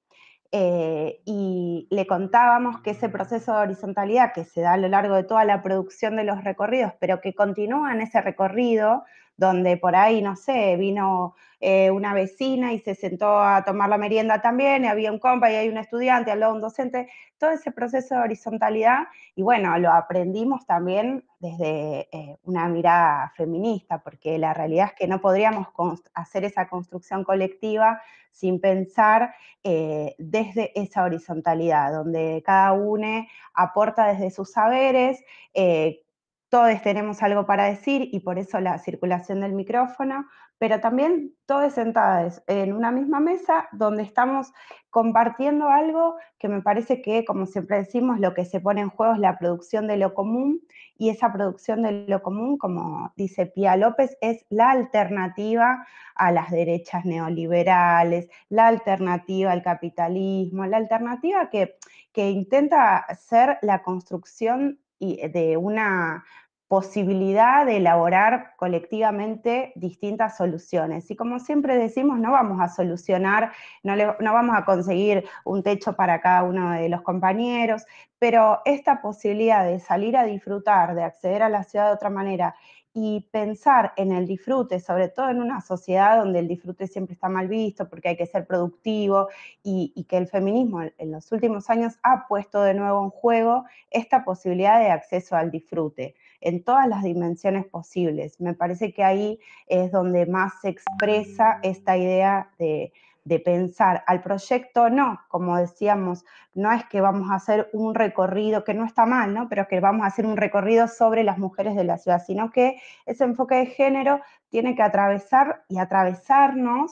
Eh, y le contábamos que ese proceso de horizontalidad que se da a lo largo de toda la producción de los recorridos, pero que continúa en ese recorrido, donde por ahí, no sé, vino eh, una vecina y se sentó a tomar la merienda también, y había un compa y hay un estudiante, al lado un docente, todo ese proceso de horizontalidad, y bueno, lo aprendimos también desde eh, una mirada feminista, porque la realidad es que no podríamos hacer esa construcción colectiva sin pensar eh, desde esa horizontalidad, donde cada uno aporta desde sus saberes, eh, todos tenemos algo para decir y por eso la circulación del micrófono, pero también todos sentados en una misma mesa donde estamos compartiendo algo que me parece que, como siempre decimos, lo que se pone en juego es la producción de lo común, y esa producción de lo común, como dice Pía López, es la alternativa a las derechas neoliberales, la alternativa al capitalismo, la alternativa que, que intenta ser la construcción de una posibilidad de elaborar colectivamente distintas soluciones. Y como siempre decimos, no vamos a solucionar, no, le, no vamos a conseguir un techo para cada uno de los compañeros, pero esta posibilidad de salir a disfrutar, de acceder a la ciudad de otra manera y pensar en el disfrute, sobre todo en una sociedad donde el disfrute siempre está mal visto porque hay que ser productivo, y, y que el feminismo en los últimos años ha puesto de nuevo en juego esta posibilidad de acceso al disfrute en todas las dimensiones posibles. Me parece que ahí es donde más se expresa esta idea de, de pensar al proyecto, no, como decíamos, no es que vamos a hacer un recorrido, que no está mal, ¿no? Pero que vamos a hacer un recorrido sobre las mujeres de la ciudad, sino que ese enfoque de género tiene que atravesar y atravesarnos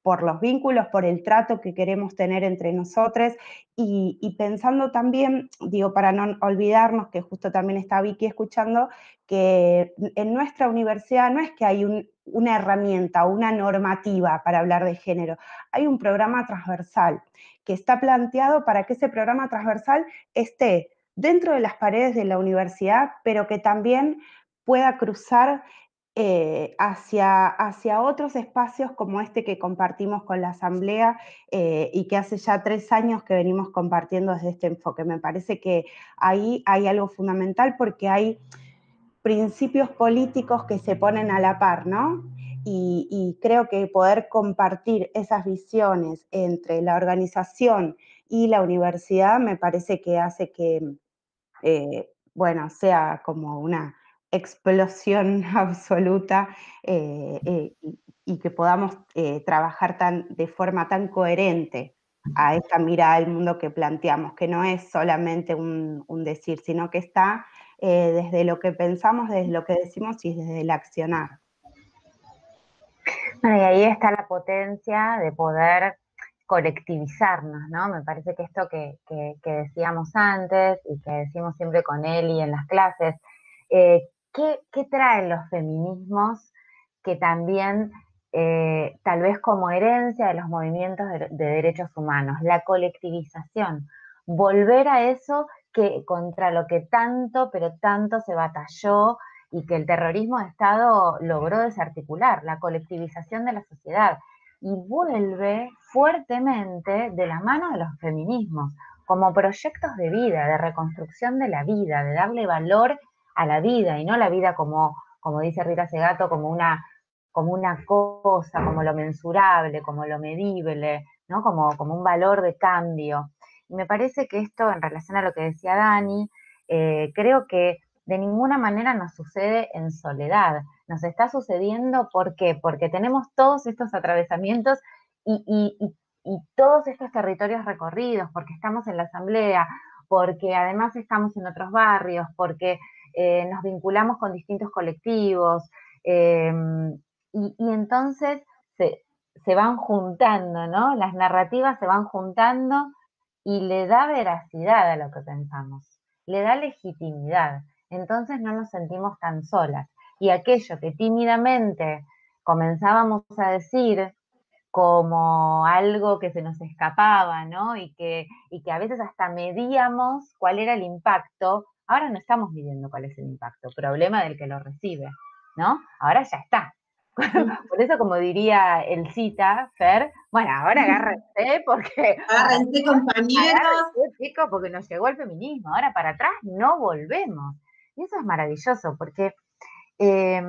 por los vínculos, por el trato que queremos tener entre nosotros y, y pensando también, digo, para no olvidarnos, que justo también está Vicky escuchando, que en nuestra universidad no es que hay un, una herramienta, una normativa para hablar de género, hay un programa transversal que está planteado para que ese programa transversal esté dentro de las paredes de la universidad, pero que también pueda cruzar eh, hacia, hacia otros espacios como este que compartimos con la Asamblea eh, y que hace ya tres años que venimos compartiendo desde este enfoque. Me parece que ahí hay algo fundamental porque hay principios políticos que se ponen a la par, ¿no? Y, y creo que poder compartir esas visiones entre la organización y la universidad me parece que hace que, eh, bueno, sea como una explosión absoluta eh, eh, y, y que podamos eh, trabajar tan, de forma tan coherente a esta mirada del mundo que planteamos, que no es solamente un, un decir, sino que está eh, desde lo que pensamos, desde lo que decimos y desde el accionar. Bueno, y ahí está la potencia de poder colectivizarnos, ¿no? Me parece que esto que, que, que decíamos antes y que decimos siempre con Eli en las clases, eh, ¿qué, ¿qué traen los feminismos que también, eh, tal vez como herencia de los movimientos de, de derechos humanos? La colectivización, volver a eso que contra lo que tanto, pero tanto se batalló y que el terrorismo de Estado logró desarticular, la colectivización de la sociedad, y vuelve fuertemente de la mano de los feminismos, como proyectos de vida, de reconstrucción de la vida, de darle valor a la vida, y no la vida como, como dice Rita Segato, como una, como una cosa, como lo mensurable, como lo medible, ¿no? Como, como un valor de cambio. Y me parece que esto, en relación a lo que decía Dani, eh, creo que de ninguna manera nos sucede en soledad. Nos está sucediendo, ¿por qué? Porque tenemos todos estos atravesamientos y, y, y, y todos estos territorios recorridos, porque estamos en la asamblea, porque además estamos en otros barrios, porque eh, nos vinculamos con distintos colectivos, eh, y, y entonces se, se van juntando, ¿no? Las narrativas se van juntando y le da veracidad a lo que pensamos, le da legitimidad. Entonces no nos sentimos tan solas. Y aquello que tímidamente comenzábamos a decir como algo que se nos escapaba, ¿no? Y que, y que a veces hasta medíamos cuál era el impacto, ahora no estamos midiendo cuál es el impacto, problema del que lo recibe, ¿no? Ahora ya está. Por eso, como diría el cita, Fer, bueno, ahora agárrense porque... Agárrense, compañeros. Agárrense, chicos, porque nos llegó el feminismo, ahora para atrás no volvemos. Y eso es maravilloso, porque eh,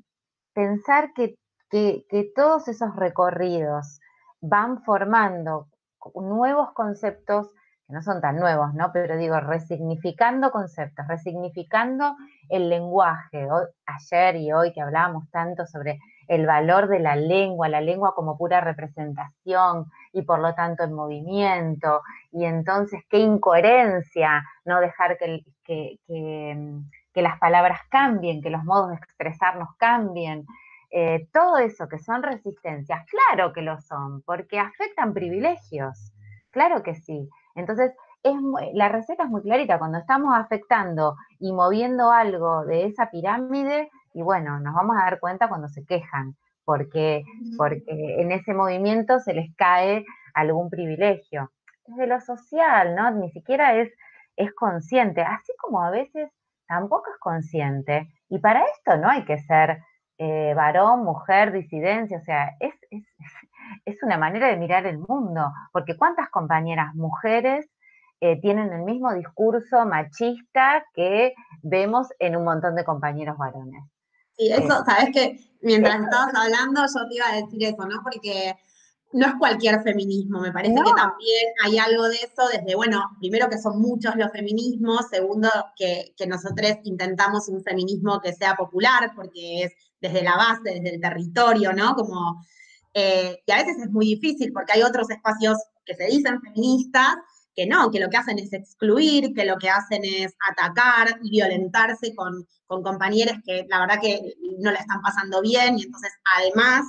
pensar que, que, que todos esos recorridos van formando nuevos conceptos, que no son tan nuevos, ¿no? Pero digo, resignificando conceptos, resignificando el lenguaje. Hoy, ayer y hoy que hablábamos tanto sobre el valor de la lengua, la lengua como pura representación y por lo tanto en movimiento, y entonces qué incoherencia no dejar que, que, que, que las palabras cambien, que los modos de expresarnos cambien. Eh, todo eso que son resistencias, claro que lo son, porque afectan privilegios, claro que sí. Entonces, es muy, la receta es muy clarita, cuando estamos afectando y moviendo algo de esa pirámide, y bueno, nos vamos a dar cuenta cuando se quejan, porque, porque en ese movimiento se les cae algún privilegio. Desde lo social, ¿no? Ni siquiera es, es consciente, así como a veces tampoco es consciente, y para esto no hay que ser eh, varón, mujer, disidencia, o sea, es, es, es una manera de mirar el mundo, porque cuántas compañeras mujeres eh, tienen el mismo discurso machista que vemos en un montón de compañeros varones. Sí, eso, eh, sabes que mientras eso. estabas hablando yo te iba a decir eso, ¿no? Porque no es cualquier feminismo, me parece no. que también hay algo de eso, desde, bueno, primero que son muchos los feminismos, segundo que, que nosotros intentamos un feminismo que sea popular, porque es desde la base, desde el territorio, ¿no? Como, eh, y a veces es muy difícil, porque hay otros espacios que se dicen feministas, que no, que lo que hacen es excluir, que lo que hacen es atacar y violentarse con, con compañeros que la verdad que no la están pasando bien, y entonces además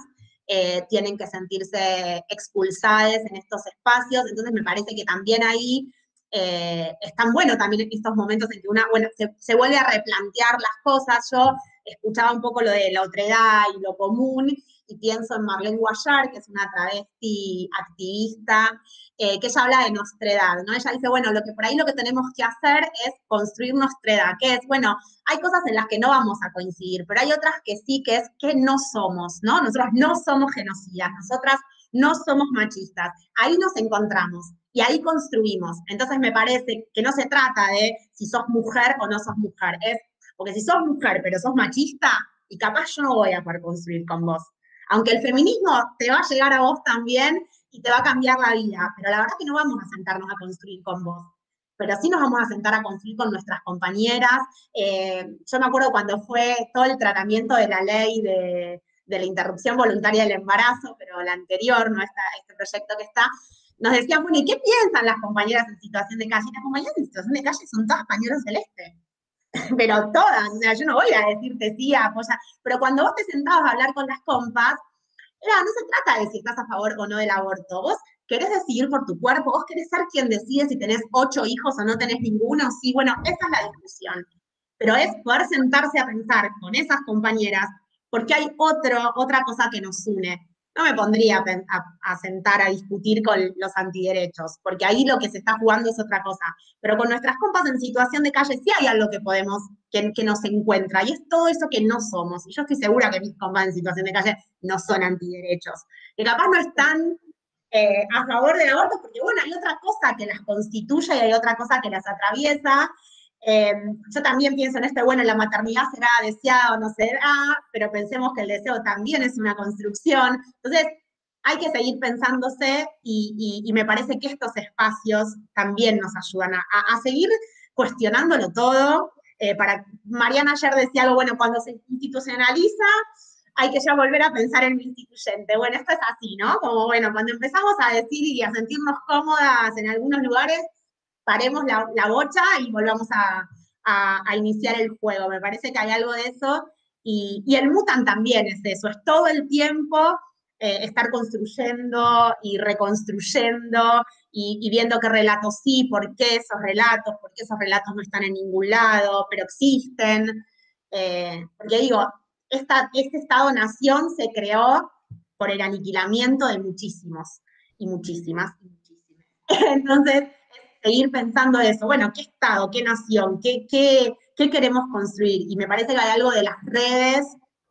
eh, tienen que sentirse expulsadas en estos espacios, entonces me parece que también ahí eh, es tan bueno también estos momentos en que una, bueno, se, se vuelve a replantear las cosas. Yo escuchaba un poco lo de la otredad y lo común, y pienso en Marlene Guayar, que es una travesti activista, eh, que ella habla de nostredad, ¿no? Ella dice, bueno, lo que por ahí lo que tenemos que hacer es construir nostredad, que es, bueno, hay cosas en las que no vamos a coincidir, pero hay otras que sí, que es que no somos, ¿no? Nosotros no somos genocidas, nosotras no somos machistas. Ahí nos encontramos y ahí construimos. Entonces me parece que no se trata de si sos mujer o no sos mujer, es porque si sos mujer pero sos machista, y capaz yo no voy a poder construir con vos. Aunque el feminismo te va a llegar a vos también y te va a cambiar la vida, pero la verdad es que no vamos a sentarnos a construir con vos. Pero sí nos vamos a sentar a construir con nuestras compañeras. Eh, yo me acuerdo cuando fue todo el tratamiento de la ley de, de la interrupción voluntaria del embarazo, pero la anterior, no esta, este proyecto que está, nos decían, bueno, ¿y qué piensan las compañeras en situación de calle? Las compañeras en situación de calle son todas pañuelos celeste. Pero todas, o sea, yo no voy a decirte sí, apoya, pero cuando vos te sentabas a hablar con las compas, era, no se trata de si estás a favor o no del aborto, vos querés decidir por tu cuerpo, vos querés ser quien decide si tenés ocho hijos o no tenés ninguno, sí, bueno, esa es la discusión, pero es poder sentarse a pensar con esas compañeras, porque hay otro, otra cosa que nos une. No me pondría a, a, a sentar a discutir con los antiderechos, porque ahí lo que se está jugando es otra cosa. Pero con nuestras compas en situación de calle sí hay algo que podemos, que, que nos encuentra, y es todo eso que no somos. Y yo estoy segura que mis compas en situación de calle no son antiderechos, que capaz no están eh, a favor del aborto, porque bueno, hay otra cosa que las constituye y hay otra cosa que las atraviesa. Eh, yo también pienso en este, bueno, la maternidad será deseada o no será, pero pensemos que el deseo también es una construcción. Entonces, hay que seguir pensándose y, y, y me parece que estos espacios también nos ayudan a, a, a seguir cuestionándolo todo. Eh, para, Mariana ayer decía algo, bueno, cuando se institucionaliza, hay que ya volver a pensar en lo instituyente. Bueno, esto es así, ¿no? Como, bueno, cuando empezamos a decir y a sentirnos cómodas en algunos lugares, paremos la, la bocha y volvamos a, a, a iniciar el juego. Me parece que hay algo de eso. Y, y el Mutan también es eso, es todo el tiempo eh, estar construyendo y reconstruyendo y, y viendo qué relatos sí, por qué esos relatos, por qué esos relatos no están en ningún lado, pero existen. Eh, porque digo, esta, este Estado-Nación se creó por el aniquilamiento de muchísimos y muchísimas y muchísimas. Entonces, seguir pensando eso, bueno, ¿qué Estado, qué nación, qué, qué, qué queremos construir? Y me parece que hay algo de las redes,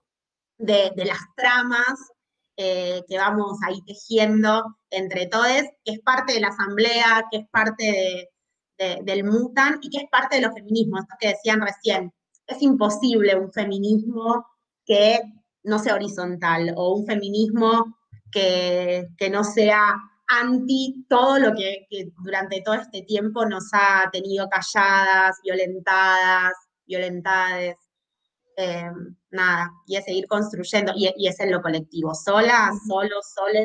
de, de las tramas eh, que vamos ahí tejiendo entre todos, que es parte de la asamblea, que es parte de, de, del Mutan y que es parte de los feminismos, esto que decían recién. Es imposible un feminismo que no sea horizontal o un feminismo que, que no sea anti todo lo que, que durante todo este tiempo nos ha tenido calladas, violentadas, violentades. Eh, nada, y es seguir construyendo, y, y es en lo colectivo, solas, solos, soles.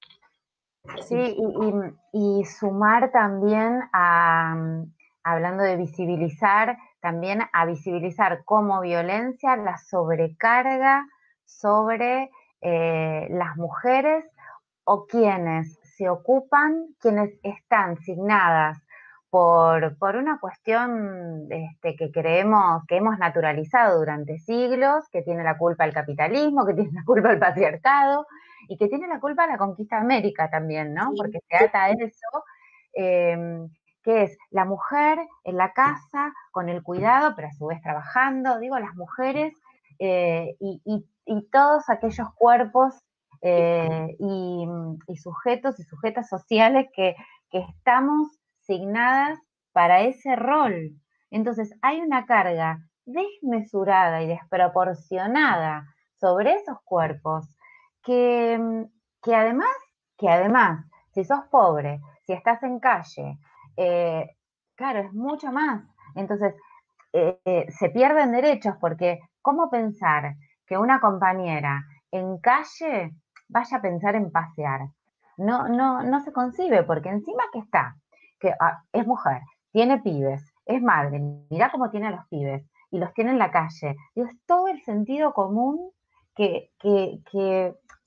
Sí, y, y, y sumar también a, hablando de visibilizar, también a visibilizar como violencia la sobrecarga sobre eh, las mujeres o quienes se ocupan, quienes están signadas por, por una cuestión este, que creemos, que hemos naturalizado durante siglos, que tiene la culpa el capitalismo, que tiene la culpa el patriarcado, y que tiene la culpa la conquista de América también, ¿no? Porque se ata a eso, eh, que es la mujer en la casa, con el cuidado, pero a su vez trabajando, digo, las mujeres eh, y, y, y todos aquellos cuerpos eh, y, y sujetos y sujetas sociales que, que estamos signadas para ese rol. Entonces hay una carga desmesurada y desproporcionada sobre esos cuerpos que, que además, que además, si sos pobre, si estás en calle, eh, claro, es mucho más. Entonces, eh, eh, se pierden derechos porque ¿cómo pensar que una compañera en calle vaya a pensar en pasear? No, no, no se concibe, porque encima que está, que ah, es mujer, tiene pibes, es madre, mirá cómo tiene a los pibes, y los tiene en la calle. Digo, es todo el sentido común que, que, que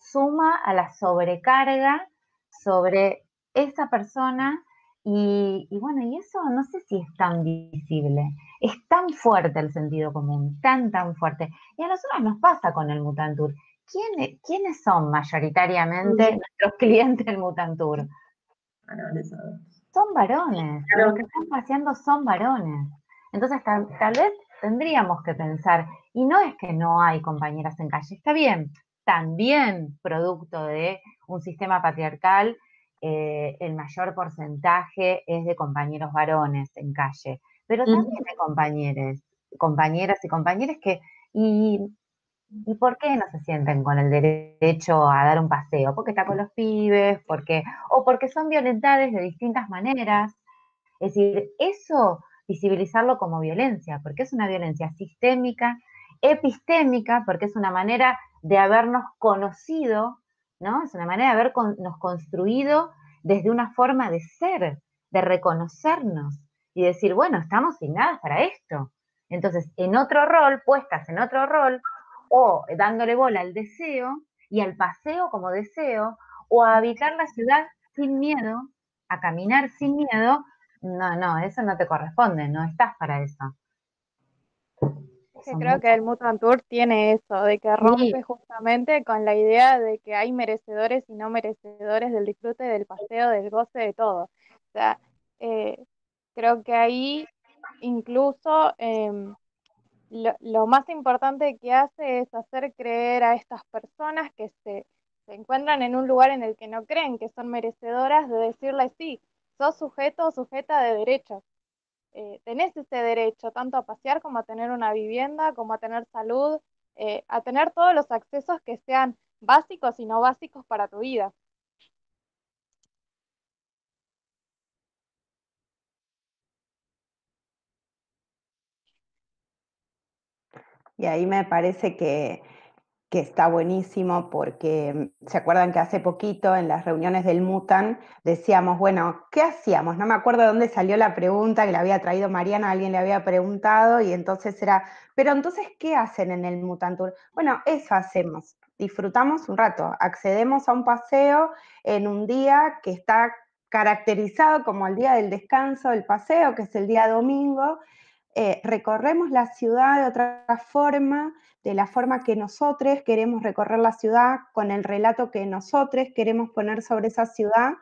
suma a la sobrecarga sobre esa persona y, y bueno, y eso no sé si es tan visible. Es tan fuerte el sentido común, tan, tan fuerte. Y a nosotros nos pasa con el Mutantour. ¿Quién, ¿Quiénes son mayoritariamente Mm. nuestros clientes del Mutantour? Varones adultos. Son varones, Claro. los que están paseando son varones. Entonces tal, tal vez tendríamos que pensar, y no es que no hay compañeras en calle, está bien, también producto de un sistema patriarcal, eh, el mayor porcentaje es de compañeros varones en calle, pero también Mm. hay compañeros, compañeras y compañeros que, y, ¿y por qué no se sienten con el derecho a dar un paseo? Porque está con los pibes, porque, o porque son violentadas de distintas maneras. Es decir, eso visibilizarlo como violencia, porque es una violencia sistémica, epistémica, porque es una manera de habernos conocido, ¿no? Es una manera de habernos construido desde una forma de ser, de reconocernos y decir, bueno, estamos asignadas para esto. Entonces, en otro rol, puestas en otro rol, o dándole bola al deseo y al paseo como deseo, o a habitar la ciudad sin miedo, a caminar sin miedo, no, no, eso no te corresponde, no estás para eso. Es que Son creo muy- que el Mutantour tiene eso, de que Sí, rompe justamente con la idea de que hay merecedores y no merecedores del disfrute, del paseo, del goce, de todo. O sea, eh, creo que ahí incluso em, lo, lo más importante que hace es hacer creer a estas personas que se, se encuentran en un lugar en el que no creen que son merecedoras de decirles sí, sos sujeto o sujeta de derechos. Eh, tenés ese derecho tanto a pasear como a tener una vivienda, como a tener salud, eh, a tener todos los accesos que sean básicos y no básicos para tu vida. Y ahí me parece que, que está buenísimo porque se acuerdan que hace poquito en las reuniones del Mutan decíamos, bueno, ¿qué hacíamos? No me acuerdo de dónde salió la pregunta que la había traído Mariana, alguien le había preguntado y entonces era, pero entonces, ¿qué hacen en el Mutantour? Bueno, eso hacemos, disfrutamos un rato, accedemos a un paseo en un día que está caracterizado como el día del descanso, del paseo, que es el día domingo. Eh, recorremos la ciudad de otra forma, de la forma que nosotros queremos recorrer la ciudad, con el relato que nosotros queremos poner sobre esa ciudad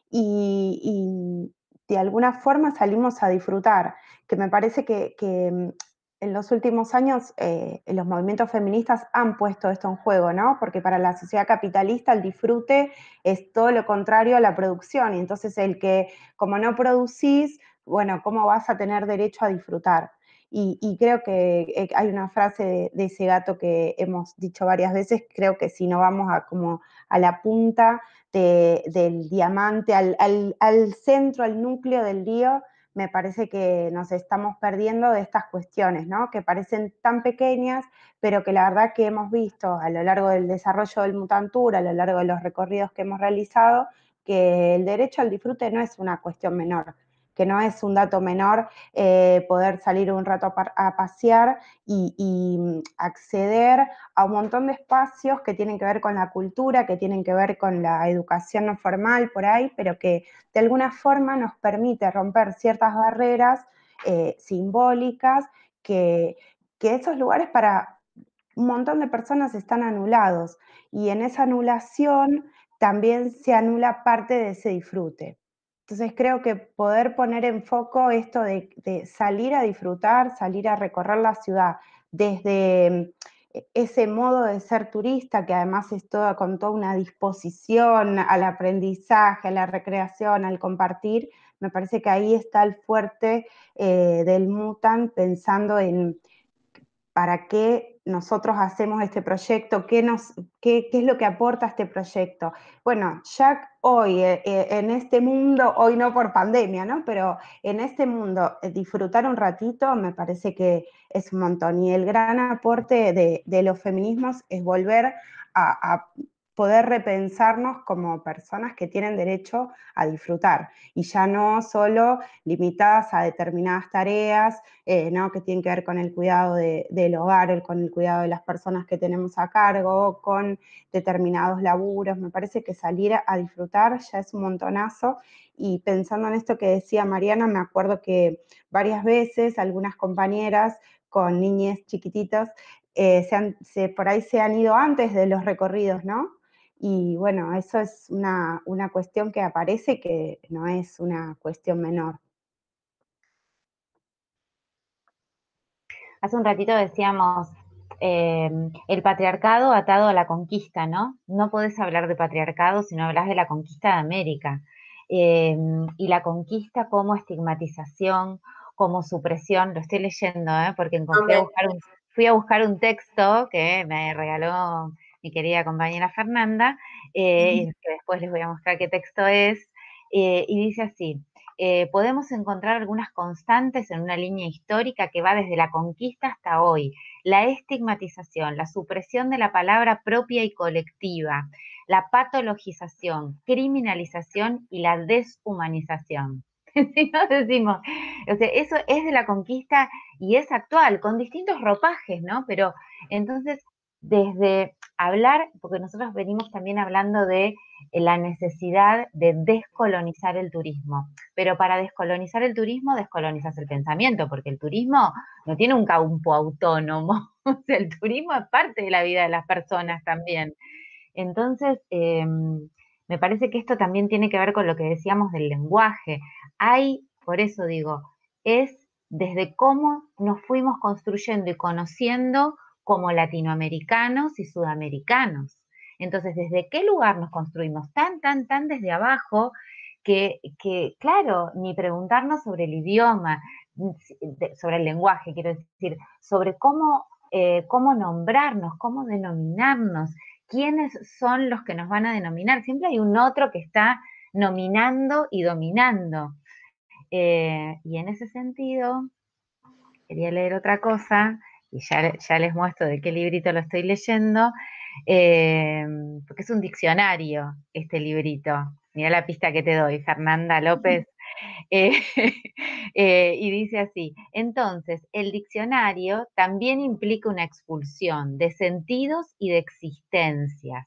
y, y de alguna forma salimos a disfrutar, que me parece que, que en los últimos años eh, los movimientos feministas han puesto esto en juego, ¿no? Porque para la sociedad capitalista el disfrute es todo lo contrario a la producción, y entonces el que, como no producís, bueno, ¿cómo vas a tener derecho a disfrutar? Y, y creo que hay una frase de, de ese gato que hemos dicho varias veces, creo que si no vamos a, como a la punta de, del diamante, al, al, al centro, al núcleo del lío, me parece que nos estamos perdiendo de estas cuestiones, ¿no? Que parecen tan pequeñas, pero que la verdad que hemos visto a lo largo del desarrollo del Mutantour, a lo largo de los recorridos que hemos realizado, que el derecho al disfrute no es una cuestión menor, que no es un dato menor eh, poder salir un rato a, a pasear y, y acceder a un montón de espacios que tienen que ver con la cultura, que tienen que ver con la educación no formal por ahí, pero que de alguna forma nos permite romper ciertas barreras eh, simbólicas, que, que esos lugares para un montón de personas están anulados, y en esa anulación también se anula parte de ese disfrute. Entonces creo que poder poner en foco esto de, de salir a disfrutar, salir a recorrer la ciudad desde ese modo de ser turista, que además es toda, con toda una disposición al aprendizaje, a la recreación, al compartir, me parece que ahí está el fuerte eh, del Mutan, pensando en para qué nosotros hacemos este proyecto, qué, nos, qué, qué es lo que aporta este proyecto. Bueno, ya hoy, eh, en este mundo, hoy no por pandemia, ¿no? Pero en este mundo, eh, disfrutar un ratito me parece que es un montón. Y el gran aporte de, de los feminismos es volver a, a poder repensarnos como personas que tienen derecho a disfrutar, y ya no solo limitadas a determinadas tareas, eh, ¿no? que tienen que ver con el cuidado de, del hogar, con el cuidado de las personas que tenemos a cargo, con determinados laburos. Me parece que salir a disfrutar ya es un montonazo, y pensando en esto que decía Mariana, me acuerdo que varias veces algunas compañeras con niñes chiquititos eh, se han, se, por ahí se han ido antes de los recorridos, ¿no? Y bueno, eso es una, una cuestión que aparece que no es una cuestión menor. Hace un ratito decíamos, eh, el patriarcado atado a la conquista, ¿no? No podés hablar de patriarcado si no hablas de la conquista de América. Eh, y la conquista como estigmatización, como supresión, lo estoy leyendo, ¿eh? Porque encontré a buscar un, fui a buscar un texto que me regaló mi querida compañera Fernanda, eh, y que después les voy a mostrar qué texto es, eh, y dice así: eh, podemos encontrar algunas constantes en una línea histórica que va desde la conquista hasta hoy: la estigmatización, la supresión de la palabra propia y colectiva, la patologización, criminalización y la deshumanización. Si no decimos, o sea, eso es de la conquista y es actual, con distintos ropajes, ¿no? Pero entonces, desde hablar, porque nosotros venimos también hablando de la necesidad de descolonizar el turismo, pero para descolonizar el turismo, descolonizas el pensamiento, porque el turismo no tiene un campo autónomo, o sea, el turismo es parte de la vida de las personas también. Entonces, eh, me parece que esto también tiene que ver con lo que decíamos del lenguaje. Hay, por eso digo, es desde cómo nos fuimos construyendo y conociendo como latinoamericanos y sudamericanos. Entonces, ¿desde qué lugar nos construimos? Tan, tan, tan desde abajo que, que claro, ni preguntarnos sobre el idioma, sobre el lenguaje, quiero decir, sobre cómo, eh, cómo nombrarnos, cómo denominarnos, quiénes son los que nos van a denominar. Siempre hay un otro que está nominando y dominando. Eh, y en ese sentido, quería leer otra cosa, y ya, ya les muestro de qué librito lo estoy leyendo, eh, porque es un diccionario este librito. Mira la pista que te doy, Fernanda López. Eh, eh, y dice así: entonces, el diccionario también implica una expulsión de sentidos y de existencias.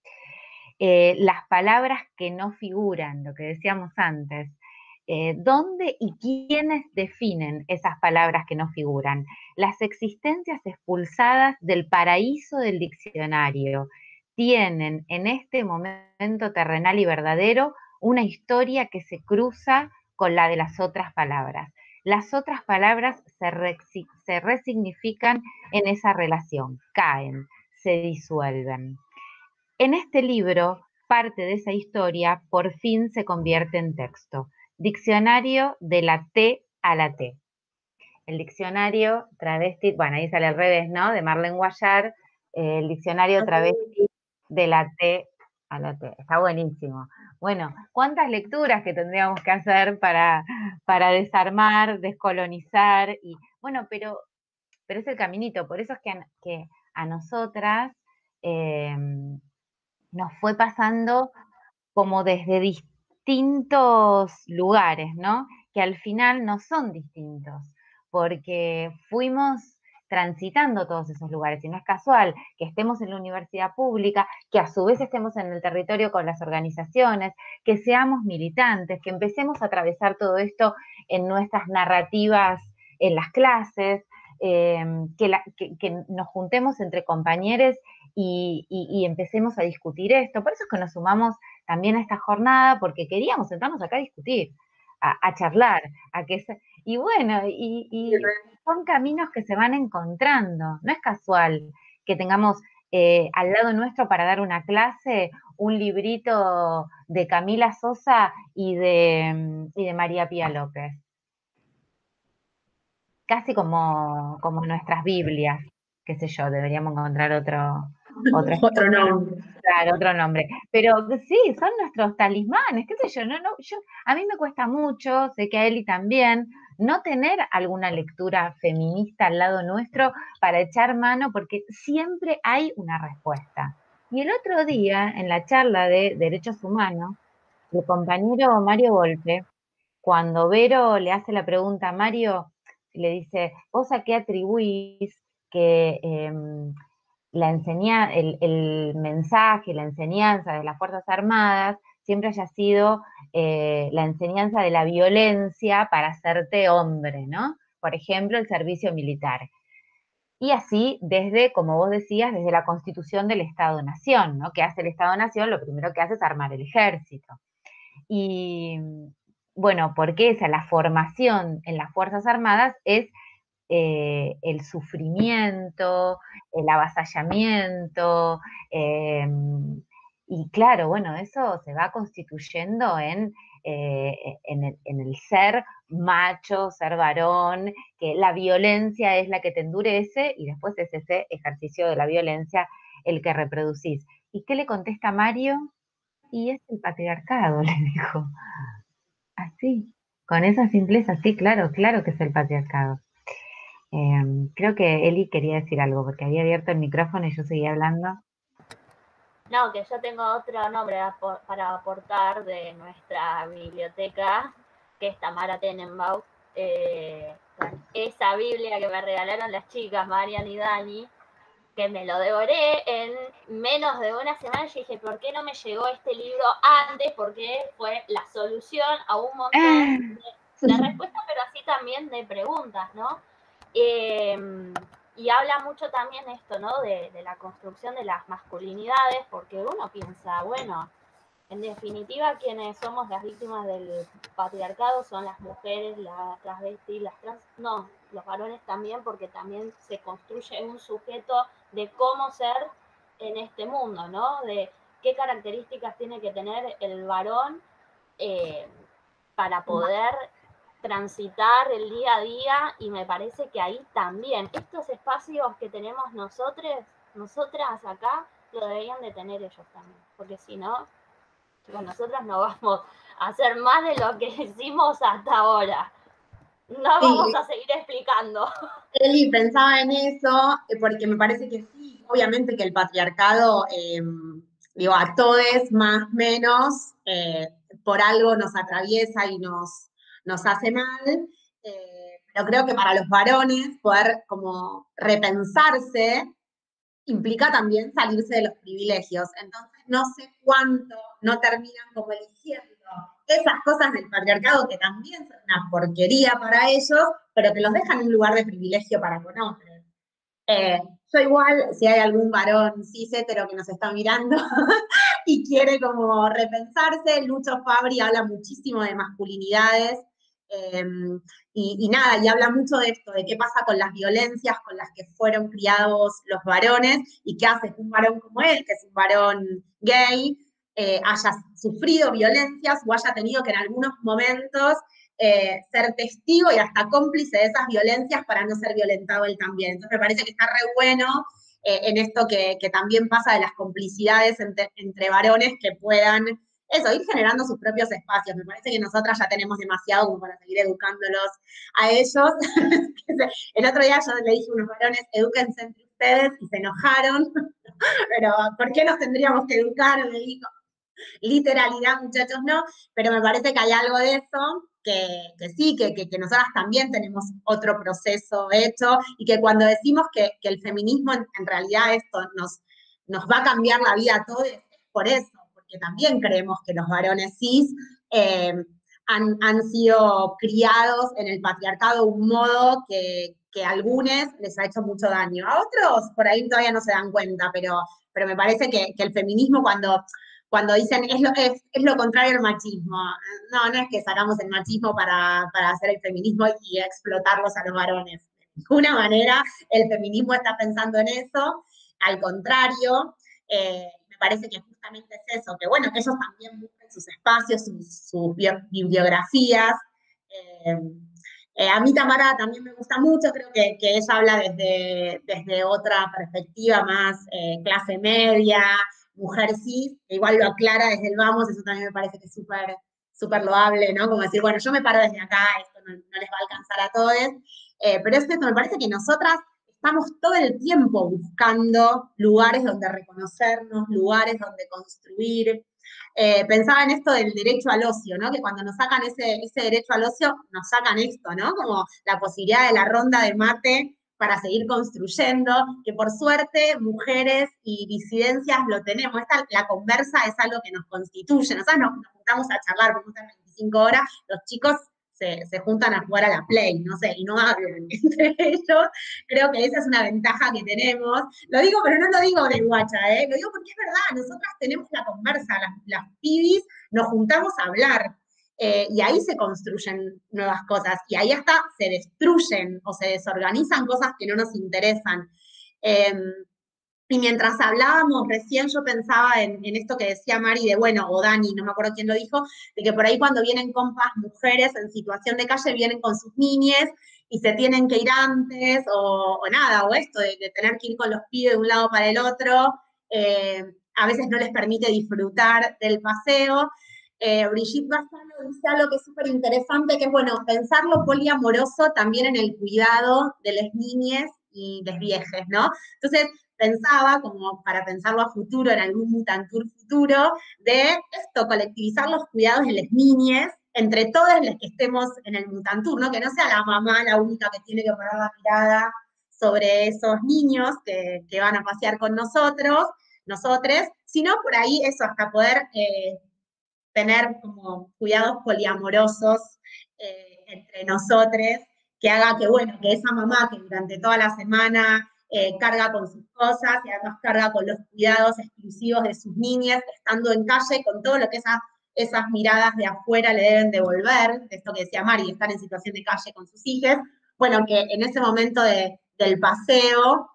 Eh, las palabras que no figuran, lo que decíamos antes, eh, ¿dónde y quiénes definen esas palabras que no figuran? Las existencias expulsadas del paraíso del diccionario tienen en este momento terrenal y verdadero una historia que se cruza con la de las otras palabras. Las otras palabras se, re, se resignifican en esa relación, caen, se disuelven. En este libro, parte de esa historia por fin se convierte en texto. Diccionario de la T a la T. El diccionario travesti, bueno, ahí sale al revés, ¿no? De Marlene Guayar, eh, el diccionario travesti de la T a la T. Está buenísimo. Bueno, ¿cuántas lecturas que tendríamos que hacer para, para desarmar, descolonizar? Y bueno, pero, pero es el caminito. Por eso es que a, que a nosotras eh, nos fue pasando como desde distintos lugares, ¿no? Que al final no son distintos, porque fuimos transitando todos esos lugares, y no es casual que estemos en la universidad pública, que a su vez estemos en el territorio con las organizaciones, que seamos militantes, que empecemos a atravesar todo esto en nuestras narrativas en las clases, eh, que, la, que, que nos juntemos entre compañeros y, y, y empecemos a discutir esto. Por eso es que nos sumamos también a esta jornada, porque queríamos sentarnos acá a discutir, a, a charlar, a que se, y bueno, y, y son caminos que se van encontrando. No es casual que tengamos eh, al lado nuestro para dar una clase un librito de Camila Sosa y de, y de María Pía López. Casi como, como nuestras Biblias, qué sé yo, deberíamos encontrar otro, otro, otro nombre. Claro, otro nombre. Pero sí, son nuestros talismanes, qué sé yo, no, no, yo, a mí me cuesta mucho, sé que a Eli también, no tener alguna lectura feminista al lado nuestro para echar mano, porque siempre hay una respuesta. Y el otro día, en la charla de Derechos Humanos, el compañero Mario Volpe, cuando Vero le hace la pregunta a Mario, le dice, ¿vos a qué atribuís que eh, la enseña, el, el mensaje, la enseñanza de las Fuerzas Armadas siempre haya sido eh, la enseñanza de la violencia para hacerte hombre, ¿no? Por ejemplo, el servicio militar. Y así, desde, como vos decías, desde la constitución del Estado-Nación, ¿no? ¿Qué hace el Estado-Nación? Lo primero que hace es armar el ejército. Y, bueno, porque esa, la formación en las Fuerzas Armadas es eh, el sufrimiento, el avasallamiento, eh, y claro, bueno, eso se va constituyendo en, eh, en, el, en el ser macho, ser varón, que la violencia es la que te endurece y después es ese ejercicio de la violencia el que reproducís. ¿Y qué le contesta Mario? Y es el patriarcado, le dijo. Así, con esa simpleza, sí, claro, claro que es el patriarcado. Eh, creo que Eli quería decir algo, porque había abierto el micrófono y yo seguía hablando. No, que yo tengo otro nombre para aportar de nuestra biblioteca, que es Tamara Tenenbaum. Eh, esa Biblia que me regalaron las chicas, Marian y Dani, que me lo devoré en menos de una semana. Y dije, ¿por qué no me llegó este libro antes? Porque fue la solución a un montón de, de respuestas, pero así también de preguntas, ¿no? Eh, y habla mucho también esto, ¿no? De, de la construcción de las masculinidades, porque uno piensa, bueno, en definitiva, quienes somos las víctimas del patriarcado son las mujeres, las transvestis, las trans, no, los varones también, porque también se construye un sujeto de cómo ser en este mundo, ¿no? De qué características tiene que tener el varón eh, para poder transitar el día a día, y me parece que ahí también, estos espacios que tenemos nosotros, nosotras acá, lo deberían de tener ellos también, porque si no, con nosotras no vamos a hacer más de lo que hicimos hasta ahora. No sí. Vamos a seguir explicando. Eli, pensaba en eso, porque me parece que sí, obviamente que el patriarcado, eh, digo, a todos más o menos, eh, por algo nos atraviesa y nos, nos hace mal, eh, pero creo que para los varones poder como repensarse implica también salirse de los privilegios. Entonces, no sé cuánto no terminan como eligiendo esas cosas del patriarcado que también son una porquería para ellos, pero que los dejan en un lugar de privilegio para con otros. Eh, yo igual, si hay algún varón cis hetero que nos está mirando y quiere como repensarse, Lucho Fabri habla muchísimo de masculinidades, eh, y, y nada, y habla mucho de esto, de qué pasa con las violencias con las que fueron criados los varones, y qué hace que un varón como él, que es un varón gay, eh, haya sufrido violencias o haya tenido que en algunos momentos eh, ser testigo y hasta cómplice de esas violencias para no ser violentado él también. Entonces me parece que está re bueno eh, en esto que, que también pasa de las complicidades entre, entre varones que puedan eso, ir generando sus propios espacios. Me parece que nosotras ya tenemos demasiado como para seguir educándolos a ellos. El otro día yo le dije a unos varones, edúquense entre ustedes, y se enojaron. Pero, ¿por qué nos tendríamos que educar? Me dijo. Literalidad, muchachos, no. Pero me parece que hay algo de eso, que, que sí, que, que, que nosotras también tenemos otro proceso hecho, y que cuando decimos que, que el feminismo en, en realidad esto nos, nos va a cambiar la vida a todos, es por eso. Que también creemos que los varones cis eh, han, han sido criados en el patriarcado de un modo que, que a algunos les ha hecho mucho daño. A otros por ahí todavía no se dan cuenta, pero, pero me parece que, que el feminismo cuando, cuando dicen es lo, es, es lo contrario al machismo, no, no es que sacamos el machismo para, para hacer el feminismo y explotarlos a los varones. De ninguna manera el feminismo está pensando en eso, al contrario. Eh, me parece que justamente es eso, que bueno, que ellos también busquen sus espacios, sus, sus bibliografías. Eh, eh, a mí Tamara también me gusta mucho, creo que, que ella habla desde, desde otra perspectiva más eh, clase media, mujer cis, que igual lo aclara desde el vamos, eso también me parece que es súper súper loable, ¿no? Como decir, bueno, yo me paro desde acá, esto no, no les va a alcanzar a todos, eh, pero es que esto me parece que nosotras estamos todo el tiempo buscando lugares donde reconocernos, lugares donde construir. Eh, pensaba en esto del derecho al ocio, ¿no? Que cuando nos sacan ese, ese derecho al ocio, nos sacan esto, ¿no? Como la posibilidad de la ronda de mate para seguir construyendo, que por suerte mujeres y disidencias lo tenemos. Esta, la conversa es algo que nos constituye. Nosotros nos, nos juntamos a charlar por estas veinticinco horas, los chicos se, se juntan a jugar a la Play, no sé, y no hablan entre ellos. Creo que esa es una ventaja que tenemos. Lo digo, pero no lo digo de guacha, ¿eh? Lo digo porque es verdad, nosotras tenemos la conversa, las, las pibis nos juntamos a hablar. Eh, y ahí se construyen nuevas cosas, y ahí hasta se destruyen o se desorganizan cosas que no nos interesan. Eh, y mientras hablábamos recién yo pensaba en, en esto que decía Mari de, bueno, o Dani, no me acuerdo quién lo dijo, de que por ahí cuando vienen compas mujeres en situación de calle, vienen con sus niñes y se tienen que ir antes, o, o nada, o esto de, de tener que ir con los pibes de un lado para el otro, eh, a veces no les permite disfrutar del paseo. Eh, Brigitte Bastano dice algo que es súper interesante, que es, bueno, pensar lo poliamoroso también en el cuidado de las niñas y las viejas, ¿no? Entonces, pensaba, como para pensarlo a futuro, en algún mutantur futuro, de esto, colectivizar los cuidados de las niñas, entre todas las que estemos en el mutantur, ¿no? Que no sea la mamá la única que tiene que poner la mirada sobre esos niños que, que van a pasear con nosotros, nosotres, sino por ahí eso, hasta poder eh, tener como cuidados poliamorosos eh, entre nosotros, que haga que, bueno, que esa mamá que durante toda la semana eh, carga con sus cosas y además carga con los cuidados exclusivos de sus niñas, estando en calle con todo lo que esa, esas miradas de afuera le deben devolver, de esto que decía Mari, estar en situación de calle con sus hijas, bueno, que en ese momento de, del paseo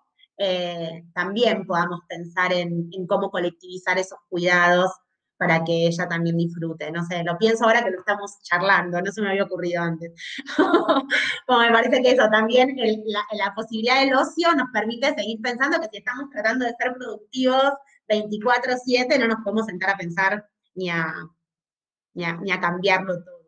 eh, también podamos pensar en, en cómo colectivizar esos cuidados para que ella también disfrute. No sé, lo pienso ahora que lo estamos charlando, no se me había ocurrido antes. Como me parece que eso también, el, la, la posibilidad del ocio nos permite seguir pensando que si estamos tratando de ser productivos veinticuatro siete, no nos podemos sentar a pensar ni a, ni a, ni a cambiarlo todo.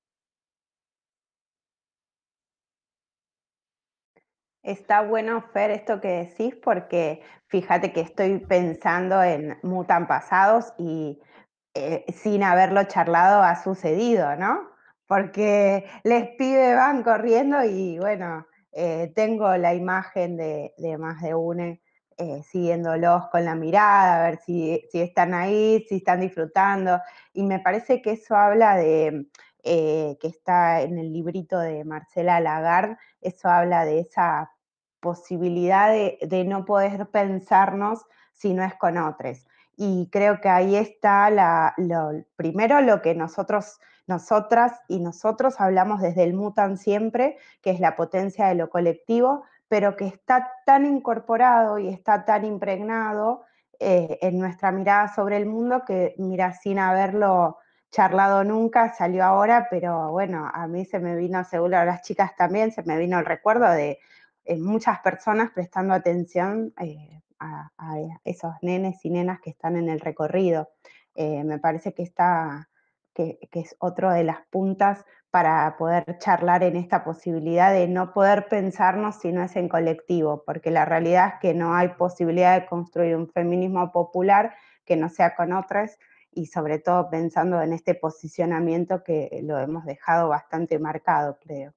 Está bueno, Fer, esto que decís, porque fíjate que estoy pensando en mutan pasados y eh, sin haberlo charlado ha sucedido, ¿no? Porque les pibes van corriendo y bueno, eh, tengo la imagen de, de más de uno eh, siguiéndolos con la mirada, a ver si, si están ahí, si están disfrutando. Y me parece que eso habla de, eh, que está en el librito de Marcela Lagarde, eso habla de esa posibilidad de, de no poder pensarnos si no es con otros. Y creo que ahí está la, lo, primero lo que nosotros, nosotras y nosotros hablamos desde el Mutan siempre, que es la potencia de lo colectivo, pero que está tan incorporado y está tan impregnado eh, en nuestra mirada sobre el mundo que, mira, sin haberlo charlado nunca, salió ahora, pero bueno, a mí se me vino, seguro a las chicas también, se me vino el recuerdo de eh, muchas personas prestando atención eh, a, a esos nenes y nenas que están en el recorrido. Eh, me parece que, está, que, que es otra de las puntas para poder charlar en esta posibilidad de no poder pensarnos si no es en colectivo, porque la realidad es que no hay posibilidad de construir un feminismo popular que no sea con otras, y sobre todo pensando en este posicionamiento que lo hemos dejado bastante marcado, creo.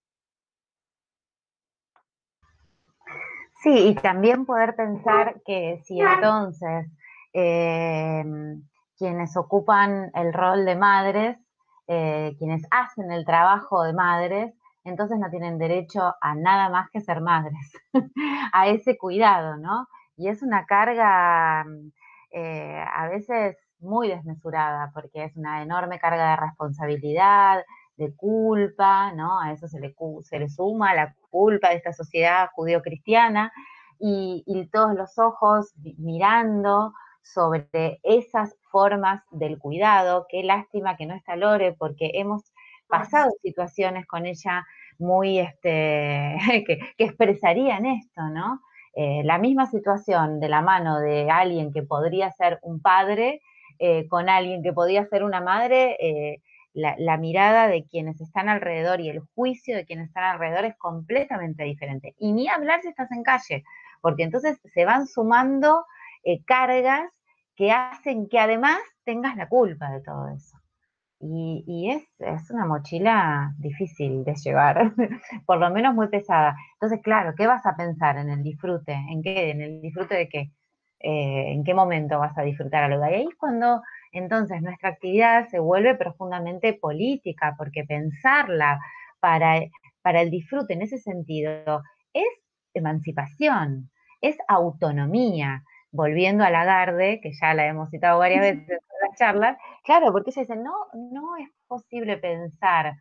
Sí, y también poder pensar que si entonces eh, quienes ocupan el rol de madres, eh, quienes hacen el trabajo de madres, entonces no tienen derecho a nada más que ser madres, a ese cuidado, ¿no? Y es una carga eh, a veces muy desmesurada, porque es una enorme carga de responsabilidad, de culpa, ¿no? A eso se le, se le suma la culpa de esta sociedad judío-cristiana y, y todos los ojos mirando sobre esas formas del cuidado. Qué lástima que no está Lore, porque hemos pasado situaciones con ella muy, este, que, que expresarían esto, ¿no? Eh, la misma situación de la mano de alguien que podría ser un padre eh, con alguien que podía ser una madre, eh, la, la mirada de quienes están alrededor y el juicio de quienes están alrededor es completamente diferente. Y ni hablar si estás en calle, porque entonces se van sumando eh, cargas que hacen que además tengas la culpa de todo eso. Y, y es, es una mochila difícil de llevar, por lo menos muy pesada. Entonces, claro, ¿qué vas a pensar en el disfrute? ¿En qué? ¿En el disfrute de qué? Eh, ¿en qué momento vas a disfrutar algo? Y ahí es cuando entonces nuestra actividad se vuelve profundamente política, porque pensarla para, para el disfrute en ese sentido es emancipación, es autonomía. Volviendo a Lagarde, que ya la hemos citado varias veces en las charlas, claro, porque ella dice, no, no es posible pensar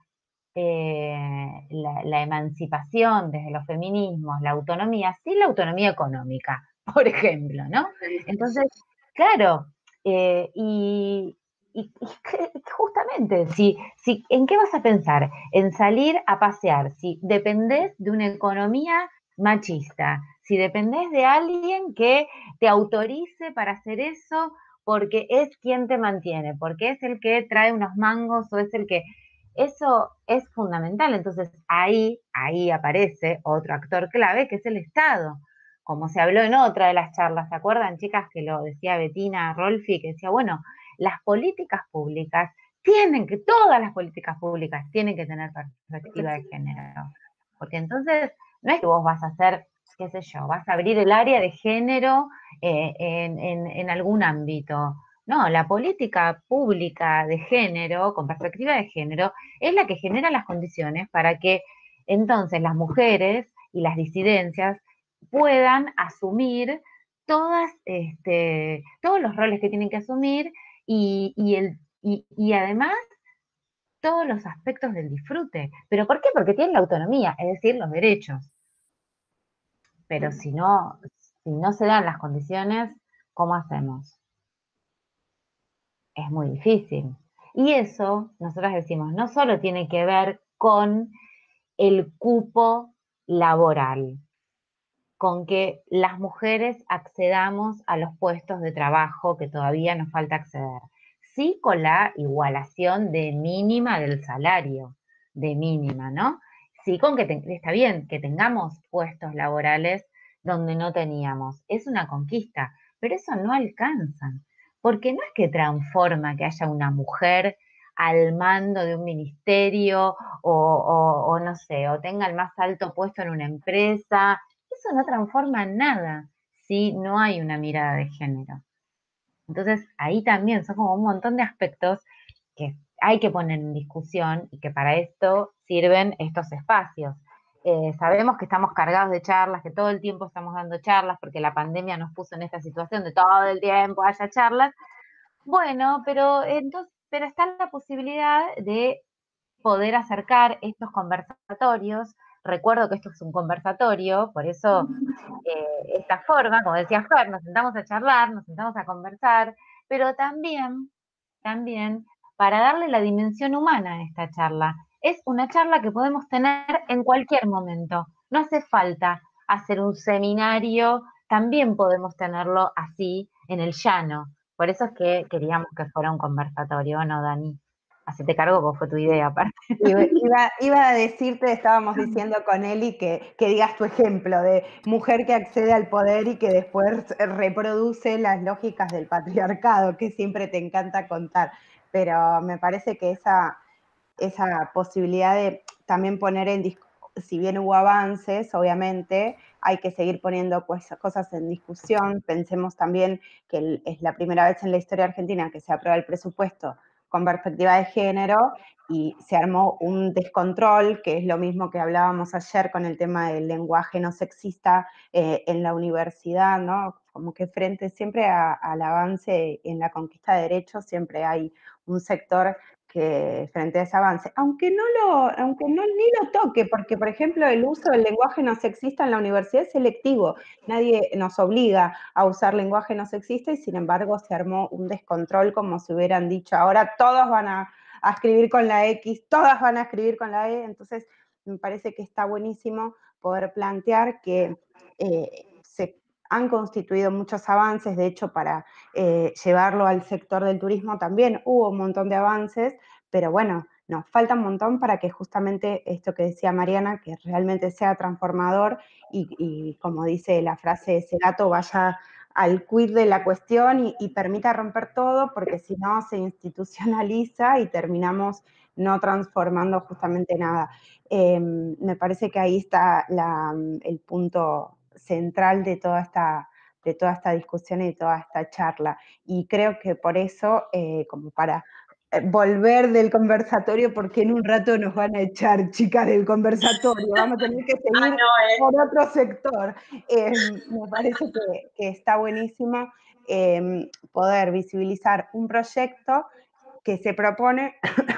eh, la, la emancipación desde los feminismos, la autonomía, sin la autonomía económica, por ejemplo, ¿no? Entonces, claro, eh, y, y, y justamente, si, si, ¿en qué vas a pensar? En salir a pasear, si dependés de una economía machista, si dependés de alguien que te autorice para hacer eso porque es quien te mantiene, porque es el que trae unos mangos o es el que... Eso es fundamental. Entonces ahí, ahí aparece otro actor clave que es el Estado. Como se habló en otra de las charlas, ¿se acuerdan, chicas, que lo decía Bettina Rolfi, que decía, bueno, las políticas públicas tienen que, todas las políticas públicas tienen que tener perspectiva de género. Porque entonces no es que vos vas a hacer, qué sé yo, vas a abrir el área de género eh, en, en, en algún ámbito. No, la política pública de género, con perspectiva de género, es la que genera las condiciones para que entonces las mujeres y las disidencias puedan asumir todas, este, todos los roles que tienen que asumir y, y, el, y, y además todos los aspectos del disfrute. ¿Pero por qué? Porque tienen la autonomía, es decir, los derechos. Pero si no, si no se dan las condiciones, ¿cómo hacemos? Es muy difícil. Y eso, nosotros decimos, no solo tiene que ver con el cupo laboral, con que las mujeres accedamos a los puestos de trabajo que todavía nos falta acceder. Sí, con la igualación de mínima del salario, de mínima, ¿no? Sí, con que te, está bien que tengamos puestos laborales donde no teníamos. Es una conquista, pero eso no alcanza, porque no es que transforma que haya una mujer al mando de un ministerio o, o, o no sé, o tenga el más alto puesto en una empresa. Eso no transforma nada si no hay una mirada de género. Entonces, ahí también son como un montón de aspectos que hay que poner en discusión y que para esto sirven estos espacios. Eh, sabemos que estamos cargados de charlas, que todo el tiempo estamos dando charlas porque la pandemia nos puso en esta situación de todo el tiempo haya charlas. Bueno, pero, entonces, pero está la posibilidad de poder acercar estos conversatorios. Recuerdo que esto es un conversatorio, por eso eh, esta forma, como decía Fer, nos sentamos a charlar, nos sentamos a conversar, pero también, también para darle la dimensión humana a esta charla. Es una charla que podemos tener en cualquier momento. No hace falta hacer un seminario, también podemos tenerlo así, en el llano. Por eso es que queríamos que fuera un conversatorio, ¿no, Dani? Hacete cargo, porque fue tu idea, aparte. Iba, iba a decirte, estábamos diciendo con Eli, que, que digas tu ejemplo de mujer que accede al poder y que después reproduce las lógicas del patriarcado, que siempre te encanta contar. Pero me parece que esa, esa posibilidad de también poner en discusión, si bien hubo avances, obviamente, hay que seguir poniendo pues, cosas en discusión. Pensemos también que es la primera vez en la historia argentina que se aprueba el presupuesto con perspectiva de género, y se armó un descontrol, que es lo mismo que hablábamos ayer con el tema del lenguaje no sexista eh, en la universidad, ¿no? Como que frente siempre a, al avance en la conquista de derechos, siempre hay un sector que frente a ese avance, aunque no lo, aunque no ni lo toque, porque por ejemplo el uso del lenguaje no sexista en la universidad es selectivo, nadie nos obliga a usar lenguaje no sexista y sin embargo se armó un descontrol como si hubieran dicho, ahora todos van a, a escribir con la X, todas van a escribir con la E, entonces me parece que está buenísimo poder plantear que eh, se han constituido muchos avances, de hecho para eh, llevarlo al sector del turismo también hubo un montón de avances, pero bueno, nos falta un montón para que justamente esto que decía Mariana, que realmente sea transformador y, y como dice la frase, ese gato vaya al quid de la cuestión y, y permita romper todo, porque si no se institucionaliza y terminamos no transformando justamente nada. Eh, me parece que ahí está la, el punto central de toda esta de toda esta discusión y toda esta charla. Y creo que por eso, eh, como para volver del conversatorio, porque en un rato nos van a echar, chicas, del conversatorio, vamos a tener que seguir ah, no, eh. por otro sector. Eh, me parece que, que está buenísimo eh, poder visibilizar un proyecto que se propone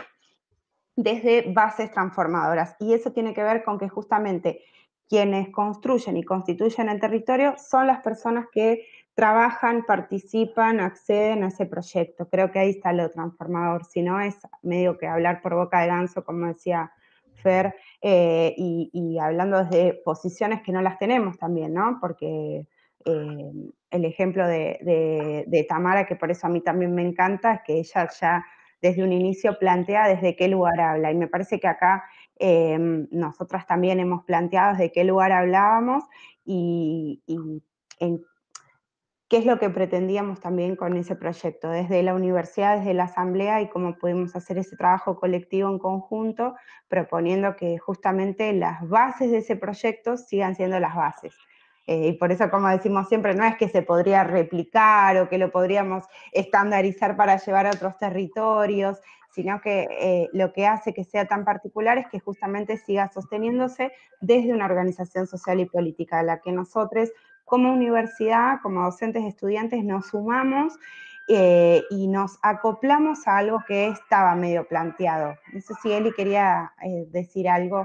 desde bases transformadoras. Y eso tiene que ver con que justamente quienes construyen y constituyen el territorio son las personas que trabajan, participan, acceden a ese proyecto. Creo que ahí está lo transformador, si no es medio que hablar por boca de ganso, como decía Fer, eh, y, y hablando desde posiciones que no las tenemos también, ¿no? Porque eh, el ejemplo de, de, de Tamara, que por eso a mí también me encanta, es que ella ya desde un inicio plantea desde qué lugar habla, y me parece que acá eh, nosotras también hemos planteado desde qué lugar hablábamos y, y en qué es lo que pretendíamos también con ese proyecto, desde la universidad, desde la asamblea, y cómo podemos hacer ese trabajo colectivo en conjunto, proponiendo que justamente las bases de ese proyecto sigan siendo las bases. Eh, y por eso, como decimos siempre, no es que se podría replicar o que lo podríamos estandarizar para llevar a otros territorios, sino que eh, lo que hace que sea tan particular es que justamente siga sosteniéndose desde una organización social y política, a la que nosotros, como universidad, como docentes estudiantes, nos sumamos eh, y nos acoplamos a algo que estaba medio planteado. No sé si Eli quería eh, decir algo.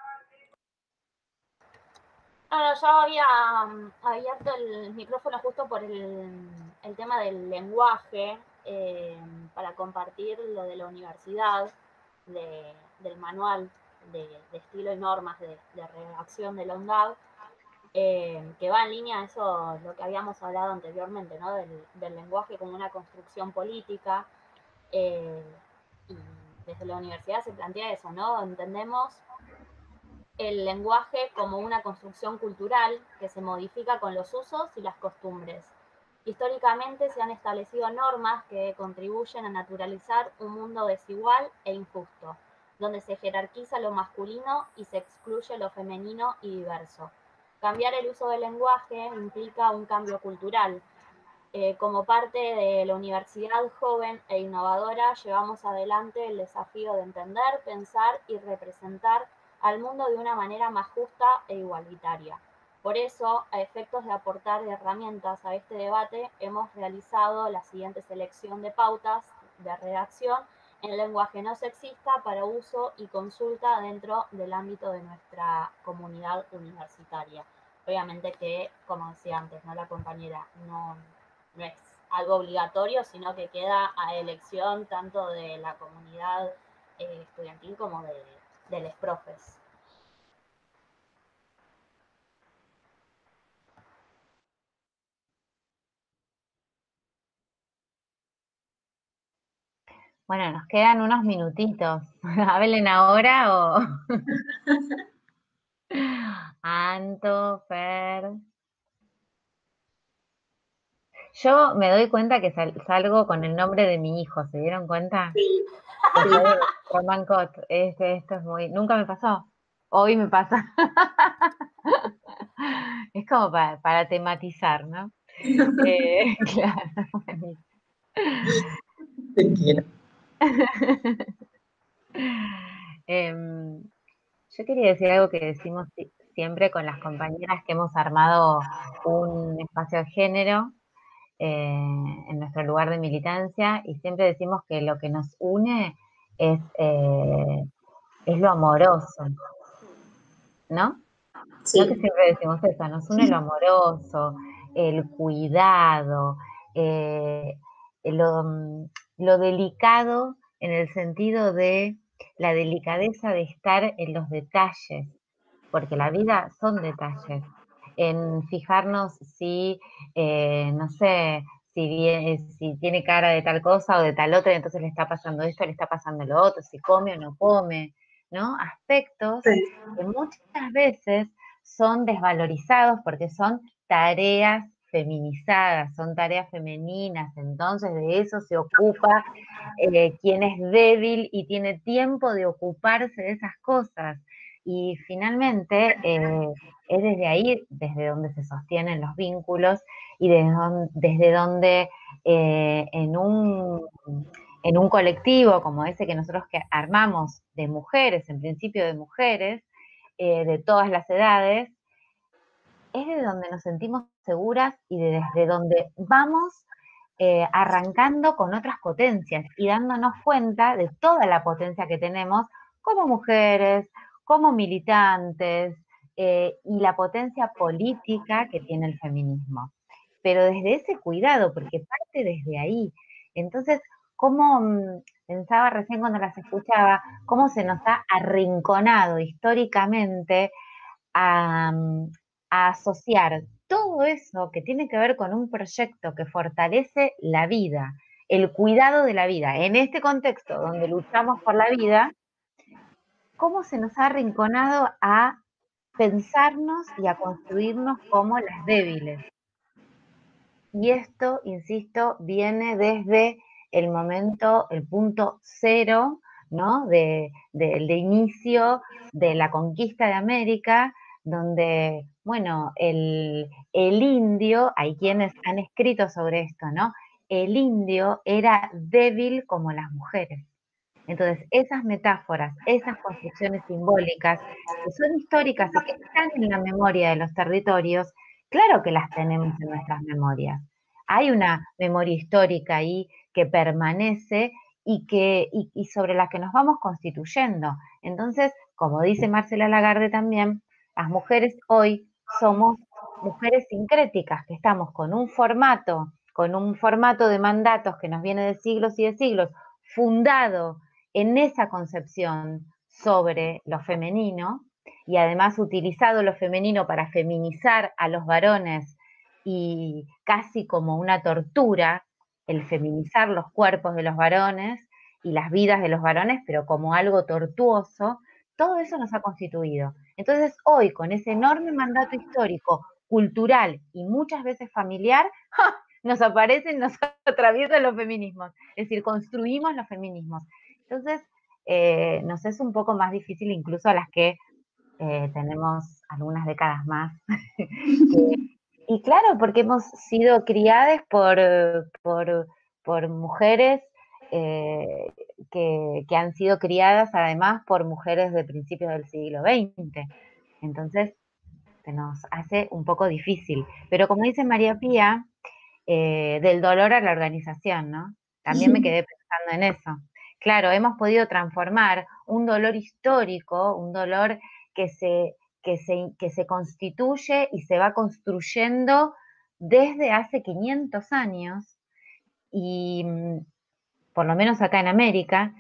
Bueno, yo había um, abierto el micrófono justo por el, el tema del lenguaje, eh, para compartir lo de la universidad, de, del manual de, de estilo y normas de, de redacción de la UNDAV, eh, que va en línea a eso, lo que habíamos hablado anteriormente, ¿no? Del, del lenguaje como una construcción política, eh, y desde la universidad se plantea eso, ¿no? Entendemos el lenguaje como una construcción cultural que se modifica con los usos y las costumbres. Históricamente se han establecido normas que contribuyen a naturalizar un mundo desigual e injusto, donde se jerarquiza lo masculino y se excluye lo femenino y diverso. Cambiar el uso del lenguaje implica un cambio cultural. Eh, como parte de la Universidad Joven e Innovadora, llevamos adelante el desafío de entender, pensar y representar al mundo de una manera más justa e igualitaria. Por eso, a efectos de aportar herramientas a este debate, hemos realizado la siguiente selección de pautas de redacción en lenguaje no sexista para uso y consulta dentro del ámbito de nuestra comunidad universitaria. Obviamente que, como decía antes, ¿no? La compañera no, no es algo obligatorio, sino que queda a elección tanto de la comunidad eh, estudiantil como de, de los profes. Bueno, nos quedan unos minutitos. ¿Hablen ahora o...? Anto, Fer... Yo me doy cuenta que sal, salgo con el nombre de mi hijo, ¿se dieron cuenta? Sí. Sí. Román Cot, este, esto es muy... Nunca me pasó, hoy me pasa. Es como para, para tematizar, ¿no? eh, claro. Te quiero. eh, yo quería decir algo que decimos siempre con las compañeras que hemos armado un espacio de género eh, en nuestro lugar de militancia, y siempre decimos que lo que nos une es, eh, es lo amoroso, ¿no? Sí. ¿No? Que siempre decimos eso, nos une lo amoroso, el cuidado, eh, lo, lo delicado en el sentido de la delicadeza de estar en los detalles, porque la vida son detalles, en fijarnos si, eh, no sé, si, bien, si tiene cara de tal cosa o de tal otra, entonces le está pasando esto, le está pasando lo otro, si come o no come, ¿no? Aspectos Sí. que muchas veces son desvalorizados porque son tareas feminizadas, son tareas femeninas, entonces de eso se ocupa eh, quien es débil y tiene tiempo de ocuparse de esas cosas. Y finalmente eh, es desde ahí, desde donde se sostienen los vínculos y desde donde, desde donde eh, en, un, en un colectivo como ese que nosotros que armamos de mujeres, en principio de mujeres, eh, de todas las edades, es de donde nos sentimos seguras y de, desde donde vamos eh, arrancando con otras potencias y dándonos cuenta de toda la potencia que tenemos como mujeres, como militantes, eh, y la potencia política que tiene el feminismo. Pero desde ese cuidado, porque parte desde ahí. Entonces, cómo mmm, pensaba recién cuando las escuchaba, cómo se nos ha arrinconado históricamente a, a asociar todo eso que tiene que ver con un proyecto que fortalece la vida, el cuidado de la vida, en este contexto donde luchamos por la vida, cómo se nos ha arrinconado a pensarnos y a construirnos como las débiles. Y esto, insisto, viene desde el momento, el punto cero, ¿no? De, de, de inicio de la conquista de América, donde, bueno, el, el indio, hay quienes han escrito sobre esto, ¿no? El indio era débil como las mujeres. Entonces, esas metáforas, esas construcciones simbólicas, que son históricas y que están en la memoria de los territorios, claro que las tenemos en nuestras memorias. Hay una memoria histórica ahí que permanece y, que, y, y sobre la que nos vamos constituyendo. Entonces, como dice Marcela Lagarde también, las mujeres hoy somos mujeres sincréticas, que estamos con un formato, con un formato de mandatos que nos viene de siglos y de siglos, fundado en esa concepción sobre lo femenino, y además utilizado lo femenino para feminizar a los varones y casi como una tortura, el feminizar los cuerpos de los varones y las vidas de los varones, pero como algo tortuoso, todo eso nos ha constituido. Entonces hoy, con ese enorme mandato histórico, cultural y muchas veces familiar, ¡ja!, nos aparecen, nos atraviesan los feminismos, es decir, construimos los feminismos. Entonces, eh, nos es un poco más difícil incluso a las que eh, tenemos algunas décadas más. que, y claro, porque hemos sido criadas por, por, por mujeres eh, que, que han sido criadas además por mujeres de principios del siglo veinte. Entonces, se nos hace un poco difícil. Pero como dice María Pía, eh, del dolor a la organización, ¿no? También me quedé pensando en eso. Claro, hemos podido transformar un dolor histórico, un dolor que se, que se, que se constituye y se va construyendo desde hace quinientos años, y por lo menos acá en América,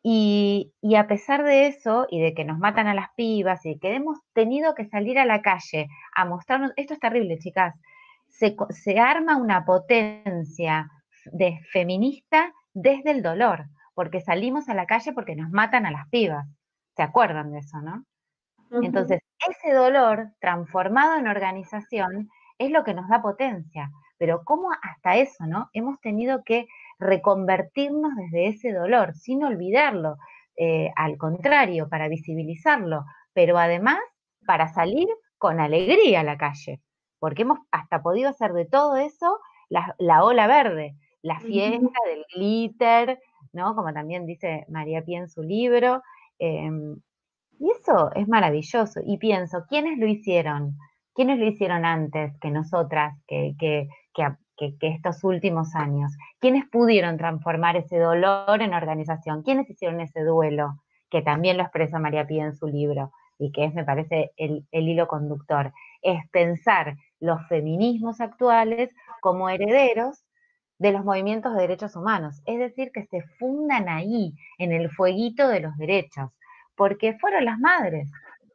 y, y a pesar de eso, y de que nos matan a las pibas, y que hemos tenido que salir a la calle a mostrarnos, esto es terrible, chicas, se, se arma una potencia de feminista desde el dolor, porque salimos a la calle porque nos matan a las pibas. ¿Se acuerdan de eso, no? Uh-huh. Entonces, ese dolor transformado en organización es lo que nos da potencia. Pero cómo hasta eso, ¿no? Hemos tenido que reconvertirnos desde ese dolor, sin olvidarlo, eh, al contrario, para visibilizarlo, pero además para salir con alegría a la calle, porque hemos hasta podido hacer de todo eso la, la ola verde, la fiesta uh-huh. del glitter, ¿no? Como también dice María Pía en su libro, eh, y eso es maravilloso. Y pienso, ¿quiénes lo hicieron? ¿Quiénes lo hicieron antes que nosotras, que, que, que, que, que estos últimos años? ¿Quiénes pudieron transformar ese dolor en organización? ¿Quiénes hicieron ese duelo? Que también lo expresa María Pía en su libro, y que es, me parece, el, el hilo conductor. Es pensar los feminismos actuales como herederos de los movimientos de derechos humanos. Es decir, que se fundan ahí, en el fueguito de los derechos. Porque fueron las madres,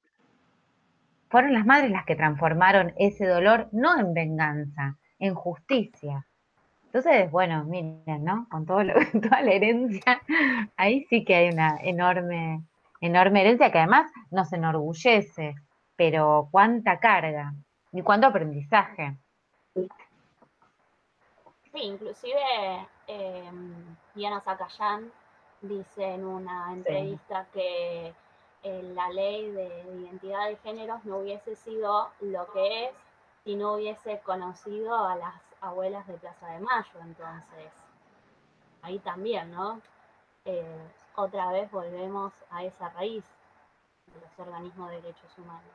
fueron las madres las que transformaron ese dolor no en venganza, en justicia. Entonces, bueno, miren, ¿no? Con todo lo, toda la herencia, ahí sí que hay una enorme, enorme herencia que además nos enorgullece, pero cuánta carga y cuánto aprendizaje. Sí, inclusive eh, Diana Zacayán dice en una entrevista sí. que eh, la ley de identidad de géneros no hubiese sido lo que es si no hubiese conocido a las abuelas de Plaza de Mayo. Entonces, ahí también, ¿no? Eh, otra vez volvemos a esa raíz de los organismos de derechos humanos.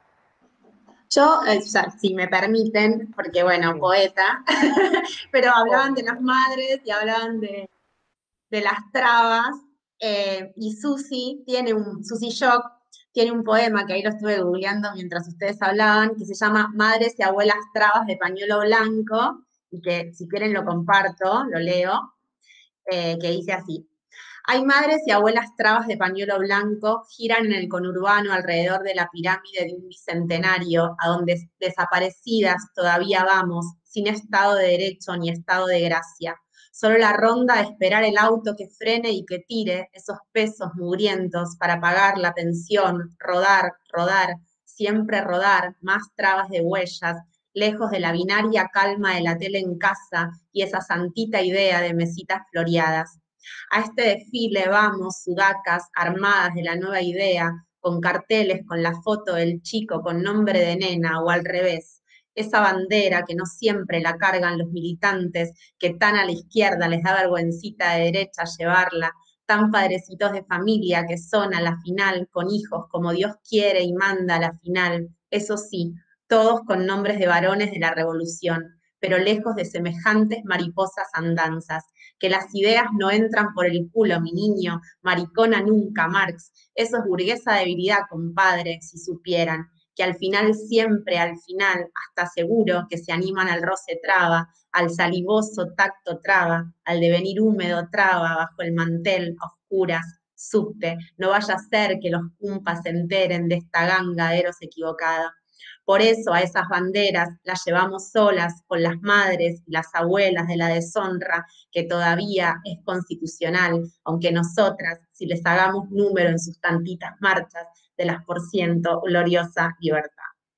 Yo, eh, ya, si me permiten, porque bueno, sí. Poeta, pero hablaban oh. de las madres y hablaban de, de las trabas, eh, y Susi tiene un, Susi Shock tiene un poema que ahí lo estuve googleando mientras ustedes hablaban, que se llama Madres y Abuelas Trabas de Pañuelo Blanco, y que si quieren lo comparto, lo leo, eh, que dice así. Hay madres y abuelas trabas de pañuelo blanco, giran en el conurbano alrededor de la pirámide de un bicentenario, a donde desaparecidas todavía vamos, sin estado de derecho ni estado de gracia. Solo la ronda de esperar el auto que frene y que tire esos pesos mugrientos para pagar la pensión, rodar, rodar, siempre rodar, más trabas de huellas, lejos de la binaria calma de la tele en casa y esa santita idea de mesitas floreadas. A este desfile vamos, sudacas, armadas de la nueva idea, con carteles con la foto del chico con nombre de nena o al revés. Esa bandera que no siempre la cargan los militantes, que tan a la izquierda les da vergüencita de derecha llevarla, tan padrecitos de familia que son a la final con hijos como Dios quiere y manda a la final. Eso sí, todos con nombres de varones de la revolución, pero lejos de semejantes mariposas andanzas. Que las ideas no entran por el culo, mi niño, maricona nunca, Marx. Eso es burguesa debilidad, compadre, si supieran. Que al final, siempre al final, hasta seguro que se animan al roce traba, al salivoso tacto traba, al devenir húmedo traba, bajo el mantel, a oscuras, subte. No vaya a ser que los cumpas se enteren de esta ganga de eros equivocada. Por eso a esas banderas las llevamos solas con las madres y las abuelas de la deshonra, que todavía es constitucional, aunque nosotras, si les hagamos número en sus tantitas marchas de las por ciento, gloriosa libertad.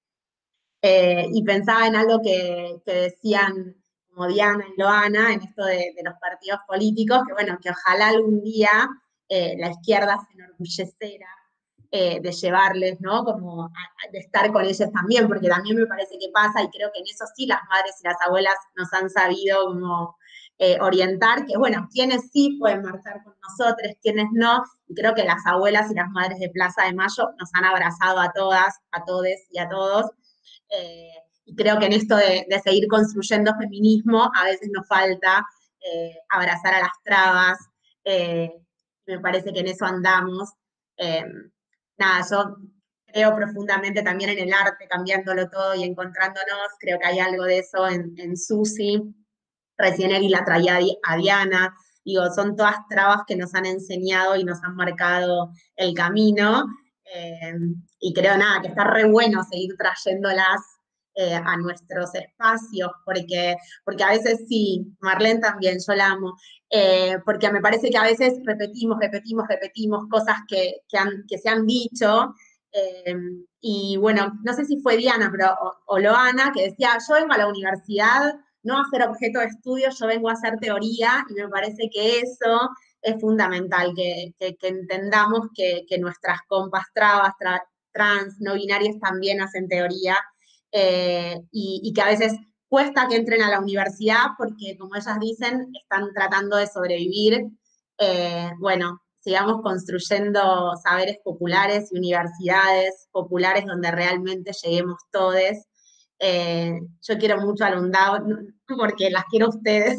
Eh, y pensaba en algo que, que decían como Diana y Loana, en esto de, de los partidos políticos, que bueno, que ojalá algún día eh, la izquierda se enorgulleciera Eh, de llevarles, ¿no? Como a, de estar con ellos también, porque también me parece que pasa, y creo que en eso sí las madres y las abuelas nos han sabido como eh, orientar, que bueno, quienes sí pueden marchar con nosotros, quienes no, y creo que las abuelas y las madres de Plaza de Mayo nos han abrazado a todas, a todes y a todos, eh, y creo que en esto de, de seguir construyendo feminismo, a veces nos falta eh, abrazar a las trabas, eh, me parece que en eso andamos, eh, Nada, yo creo profundamente también en el arte, cambiándolo todo y encontrándonos, creo que hay algo de eso en, en Susi, recién Eri la traía a Diana, digo, son todas trabas que nos han enseñado y nos han marcado el camino, eh, y creo nada, que está re bueno seguir trayéndolas eh, a nuestros espacios, porque, porque a veces sí, Marlene también, yo la amo, Eh, porque me parece que a veces repetimos, repetimos, repetimos cosas que, que, han, que se han dicho, eh, y bueno, no sé si fue Diana pero, o, o Loana, que decía, yo vengo a la universidad no a ser objeto de estudio, yo vengo a hacer teoría, y me parece que eso es fundamental, que, que, que entendamos que, que nuestras compas trabas, tra, trans, no binarias también hacen teoría, eh, y, y que a veces cuesta que entren a la universidad porque, como ellas dicen, están tratando de sobrevivir. Eh, bueno, sigamos construyendo saberes populares y universidades populares donde realmente lleguemos todos. Eh, yo quiero mucho a la UNDAV, porque las quiero a ustedes,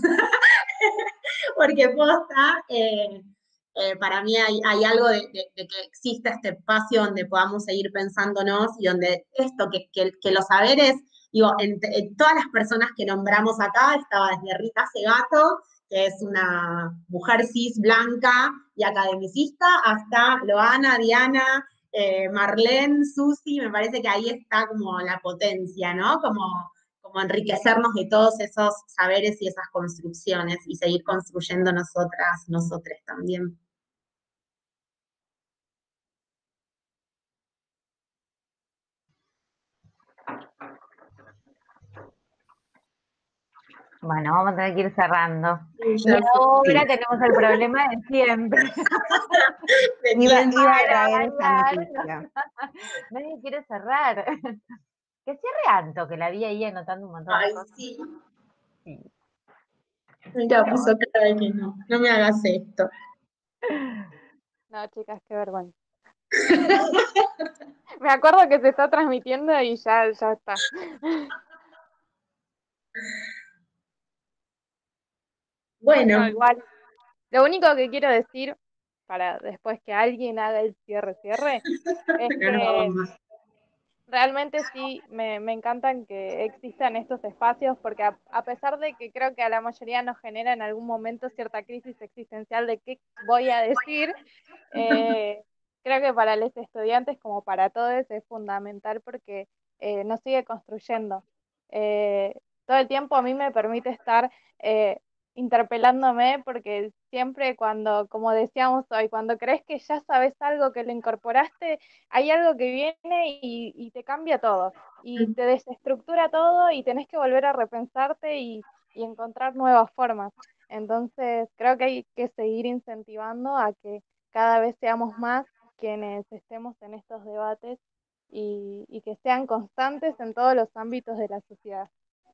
porque posta, eh, eh, para mí hay, hay algo de, de, de que exista este espacio donde podamos seguir pensándonos y donde esto, que, que, que los saberes, digo, en, en todas las personas que nombramos acá, estaba desde Rita Segato, que es una mujer cis, blanca y academicista, hasta Loana, Diana, eh, Marlene, Susi, me parece que ahí está como la potencia, ¿no? Como, como enriquecernos de todos esos saberes y esas construcciones y seguir construyendo nosotras, nosotros también. Bueno, vamos a tener que ir cerrando. Sí, y ahora sí. tenemos el problema de siempre. De Iba, tiempo. iba a traer Para esa bailar, noticia. Nadie quiere cerrar. Que cierre Anto, que la vi ahí anotando un montón Ay, de cosas. sí. Sí. Mira, Pero puso cara de que no, no me hagas esto. No, chicas, qué vergüenza. Me acuerdo que se está transmitiendo y ya, ya está. Bueno, No, igual. Lo único que quiero decir, para después que alguien haga el cierre, cierre, es pero no que vamos más. realmente sí, me, me encantan que existan estos espacios porque a, a pesar de que creo que a la mayoría nos genera en algún momento cierta crisis existencial de qué voy a decir, eh, creo que para los estudiantes como para todos es fundamental porque eh, nos sigue construyendo. Eh, todo el tiempo a mí me permite estar eh, interpelándome porque siempre cuando, como decíamos hoy, cuando crees que ya sabes algo, que lo incorporaste, hay algo que viene y, y te cambia todo, y te desestructura todo y tenés que volver a repensarte y, y encontrar nuevas formas. Entonces, creo que hay que seguir incentivando a que cada vez seamos más quienes estemos en estos debates y, y que sean constantes en todos los ámbitos de la sociedad.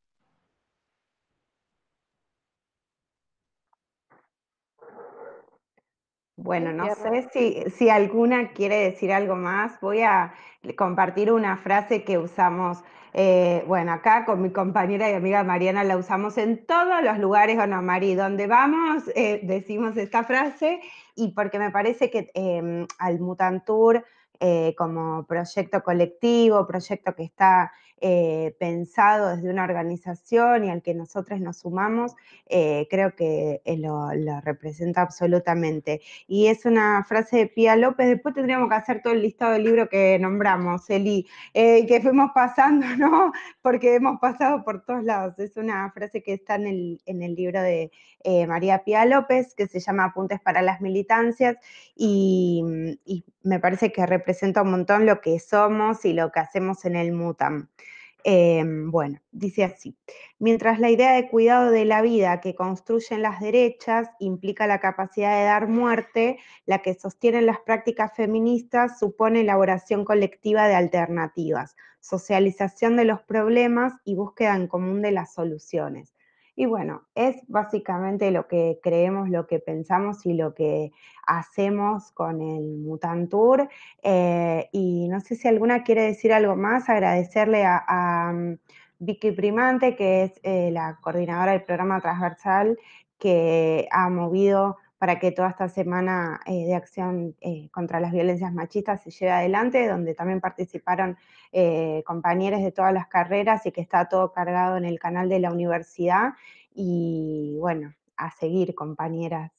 Bueno, ¿Quién no cierra? sé si, si alguna quiere decir algo más. Voy a compartir una frase que usamos, eh, bueno, acá con mi compañera y amiga Mariana la usamos en todos los lugares, bueno, Mari, donde vamos eh, decimos esta frase, y porque me parece que eh, al Mutantour eh, como proyecto colectivo, proyecto que está eh, pensado desde una organización y al que nosotros nos sumamos, eh, creo que eh, lo, lo representa absolutamente. Y es una frase de Pía López. Después tendríamos que hacer todo el listado del libro que nombramos, Eli, eh, que fuimos pasando, ¿no? Porque hemos pasado por todos lados. Es una frase que está en el, en el libro de eh, María Pía López, que se llama Apuntes para las Militancias, y, y me parece que representa un montón lo que somos y lo que hacemos en el MUTAM. Eh, bueno, dice así: mientras la idea de cuidado de la vida que construyen las derechas implica la capacidad de dar muerte, la que sostienen las prácticas feministas supone elaboración colectiva de alternativas, socialización de los problemas y búsqueda en común de las soluciones. Y bueno, es básicamente lo que creemos, lo que pensamos y lo que hacemos con el Mutantour. Eh, y no sé si alguna quiere decir algo más, agradecerle a, a Vicky Primante, que es eh, la coordinadora del programa transversal, que ha movido para que toda esta semana eh, de acción eh, contra las violencias machistas se lleve adelante, donde también participaron eh, compañeros de todas las carreras y que está todo cargado en el canal de la universidad. Y bueno, a seguir, compañeras.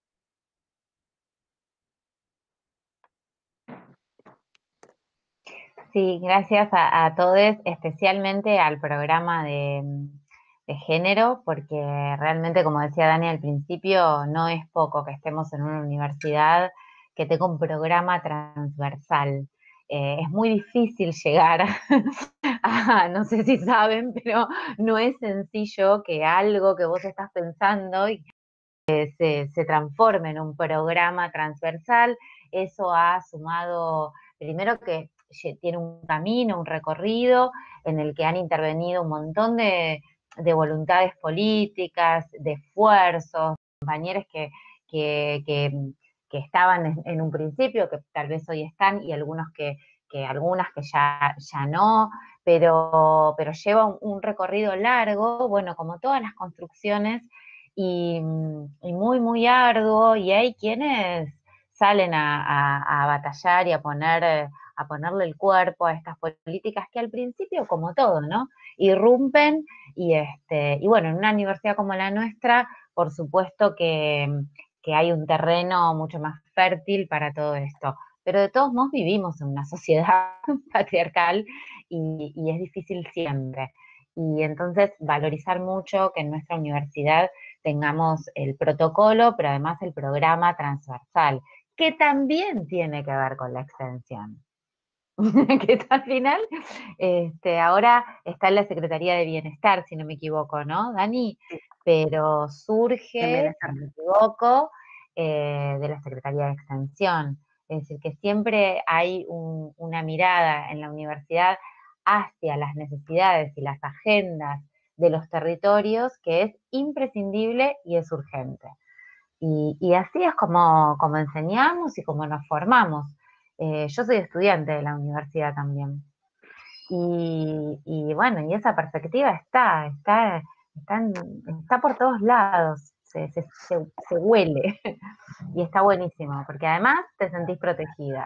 Sí, gracias a, a todos, especialmente al programa de, de género, porque realmente, como decía Dani al principio, no es poco que estemos en una universidad que tenga un programa transversal. Eh, es muy difícil llegar a, no sé si saben, pero no es sencillo que algo que vos estás pensando y que se, se transforme en un programa transversal. Eso ha sumado, primero que tiene un camino, un recorrido en el que han intervenido un montón de, de voluntades políticas, de esfuerzos, compañeros que, que, que, que estaban en, en un principio, que tal vez hoy están, y algunos que, que algunas que ya, ya no, pero, pero lleva un, un recorrido largo, bueno, como todas las construcciones, y, y muy, muy arduo, y hay quienes salen a, a, a batallar y a poner, a ponerle el cuerpo a estas políticas que al principio, como todo, ¿no? Irrumpen y, este, y bueno, en una universidad como la nuestra, por supuesto que, que hay un terreno mucho más fértil para todo esto. Pero de todos modos vivimos en una sociedad patriarcal y, y es difícil siempre. Y entonces valorizar mucho que en nuestra universidad tengamos el protocolo, pero además el programa transversal, que también tiene que ver con la extensión. Que al final, este, ahora está en la Secretaría de Bienestar, si no me equivoco, ¿no, Dani? Pero surge, si no me equivoco, eh, de la Secretaría de Extensión. Es decir, que siempre hay un, una mirada en la universidad hacia las necesidades y las agendas de los territorios que es imprescindible y es urgente. Y, y así es como, como enseñamos y como nos formamos. Eh, yo soy estudiante de la universidad también. Y, y bueno, y esa perspectiva está, está, está, en- está por todos lados, se, se, se, se huele. Y está buenísimo, porque además te sentís protegida.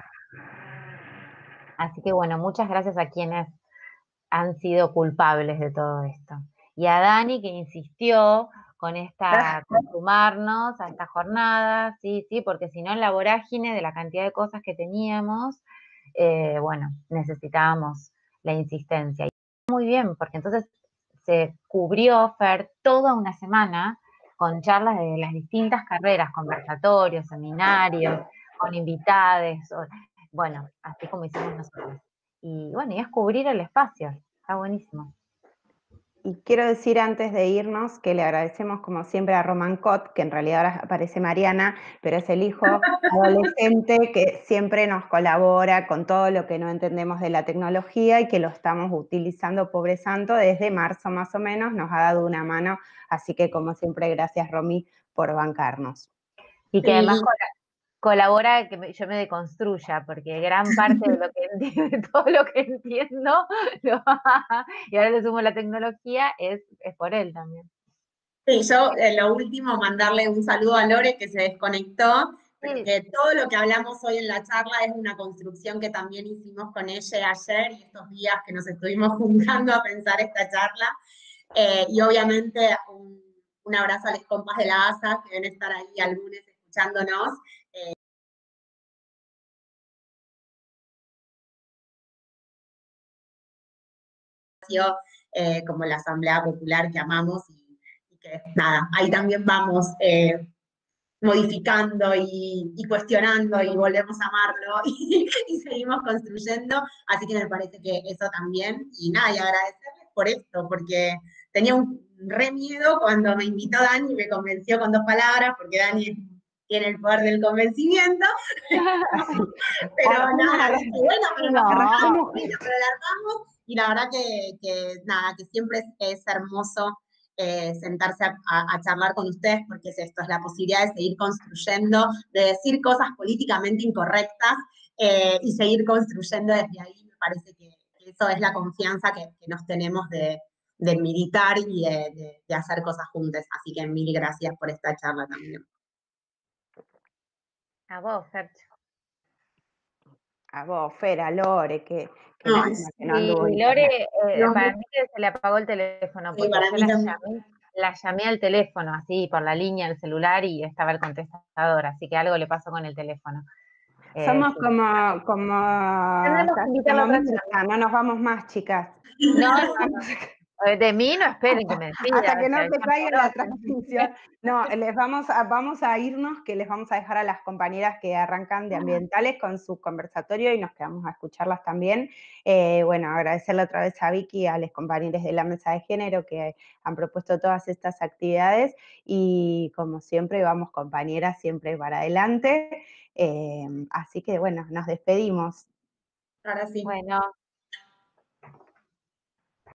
Así que bueno, muchas gracias a quienes han sido culpables de todo esto. Y a Dani, que insistió con esta, con sumarnos a esta jornada, sí, sí, porque si no en la vorágine de la cantidad de cosas que teníamos, eh, bueno, necesitábamos la insistencia. Y muy bien, porque entonces se cubrió, Fer, toda una semana con charlas de las distintas carreras, conversatorios, seminarios, con invitades, o- bueno, así como hicimos nosotros. Y bueno, y es cubrir el espacio, está buenísimo. Y quiero decir antes de irnos que le agradecemos como siempre a Román Cot, que en realidad ahora aparece Mariana, pero es el hijo adolescente que siempre nos colabora con todo lo que no entendemos de la tecnología y que lo estamos utilizando, pobre santo, desde marzo más o menos, nos ha dado una mano, así que como siempre gracias Romy por bancarnos. Y que Sí. además cola- colabora que me- yo me deconstruya, porque gran parte de lo que entiendo, todo lo que entiendo, lo- y ahora le sumo la tecnología, es, es por él también. Sí, yo eh, lo último, mandarle un saludo a Lore que se desconectó, Sí. porque todo lo que hablamos hoy en la charla es una construcción que también hicimos con ella ayer y estos días que nos estuvimos juntando a pensar esta charla. Eh, y obviamente un, un abrazo a los compas de la A S A que deben estar ahí algunos escuchándonos. Eh, como la Asamblea Popular que amamos y, y que nada, ahí también vamos eh, modificando y, y, cuestionando y volvemos a amarlo y, y seguimos construyendo, así que me parece que eso también, y nada, y agradecerles por esto, porque tenía un re miedo cuando me invitó Dani y me convenció con dos palabras, porque Dani tiene el poder del convencimiento, pero Ah, nada, no, dije, bueno, pero nos no. arrancamos, bueno, pero la armamos, y la verdad que, que nada, que siempre es, es hermoso eh, sentarse a, a, a charlar con ustedes, porque es esto, es la posibilidad de seguir construyendo, de decir cosas políticamente incorrectas eh, y seguir construyendo desde ahí. Me parece que, que eso es la confianza que, que nos tenemos de, de militar y de, de, de hacer cosas juntas. Así que mil gracias por esta charla también. A vos, Sergio. A vos, Fer, a Lore, que, que, No, la, es- que no Y anduvo en Lore, internet. eh, no, para mí que se le apagó el teléfono, sí, porque para yo mí la también. llamé, la llamé al teléfono, así, por la línea del celular, y estaba el contestador, así que algo le pasó con el teléfono. Eh, Somos sí. como, como, Tendremos que invitarla a como otra Mirta, no nos vamos más, chicas. No, no, no. Eh, De mí no esperen que me despida. Hasta que o sea, no te ya caiga me la conocen. transmisión. No, les vamos a, vamos a irnos, que les vamos a dejar a las compañeras que arrancan de ambientales con su conversatorio y nos quedamos a escucharlas también. Eh, bueno, agradecerle otra vez a Vicky y a los compañeros de la mesa de género que han propuesto todas estas actividades y como siempre vamos compañeras siempre para adelante. Eh, así que bueno, nos despedimos. Ahora sí. Bueno,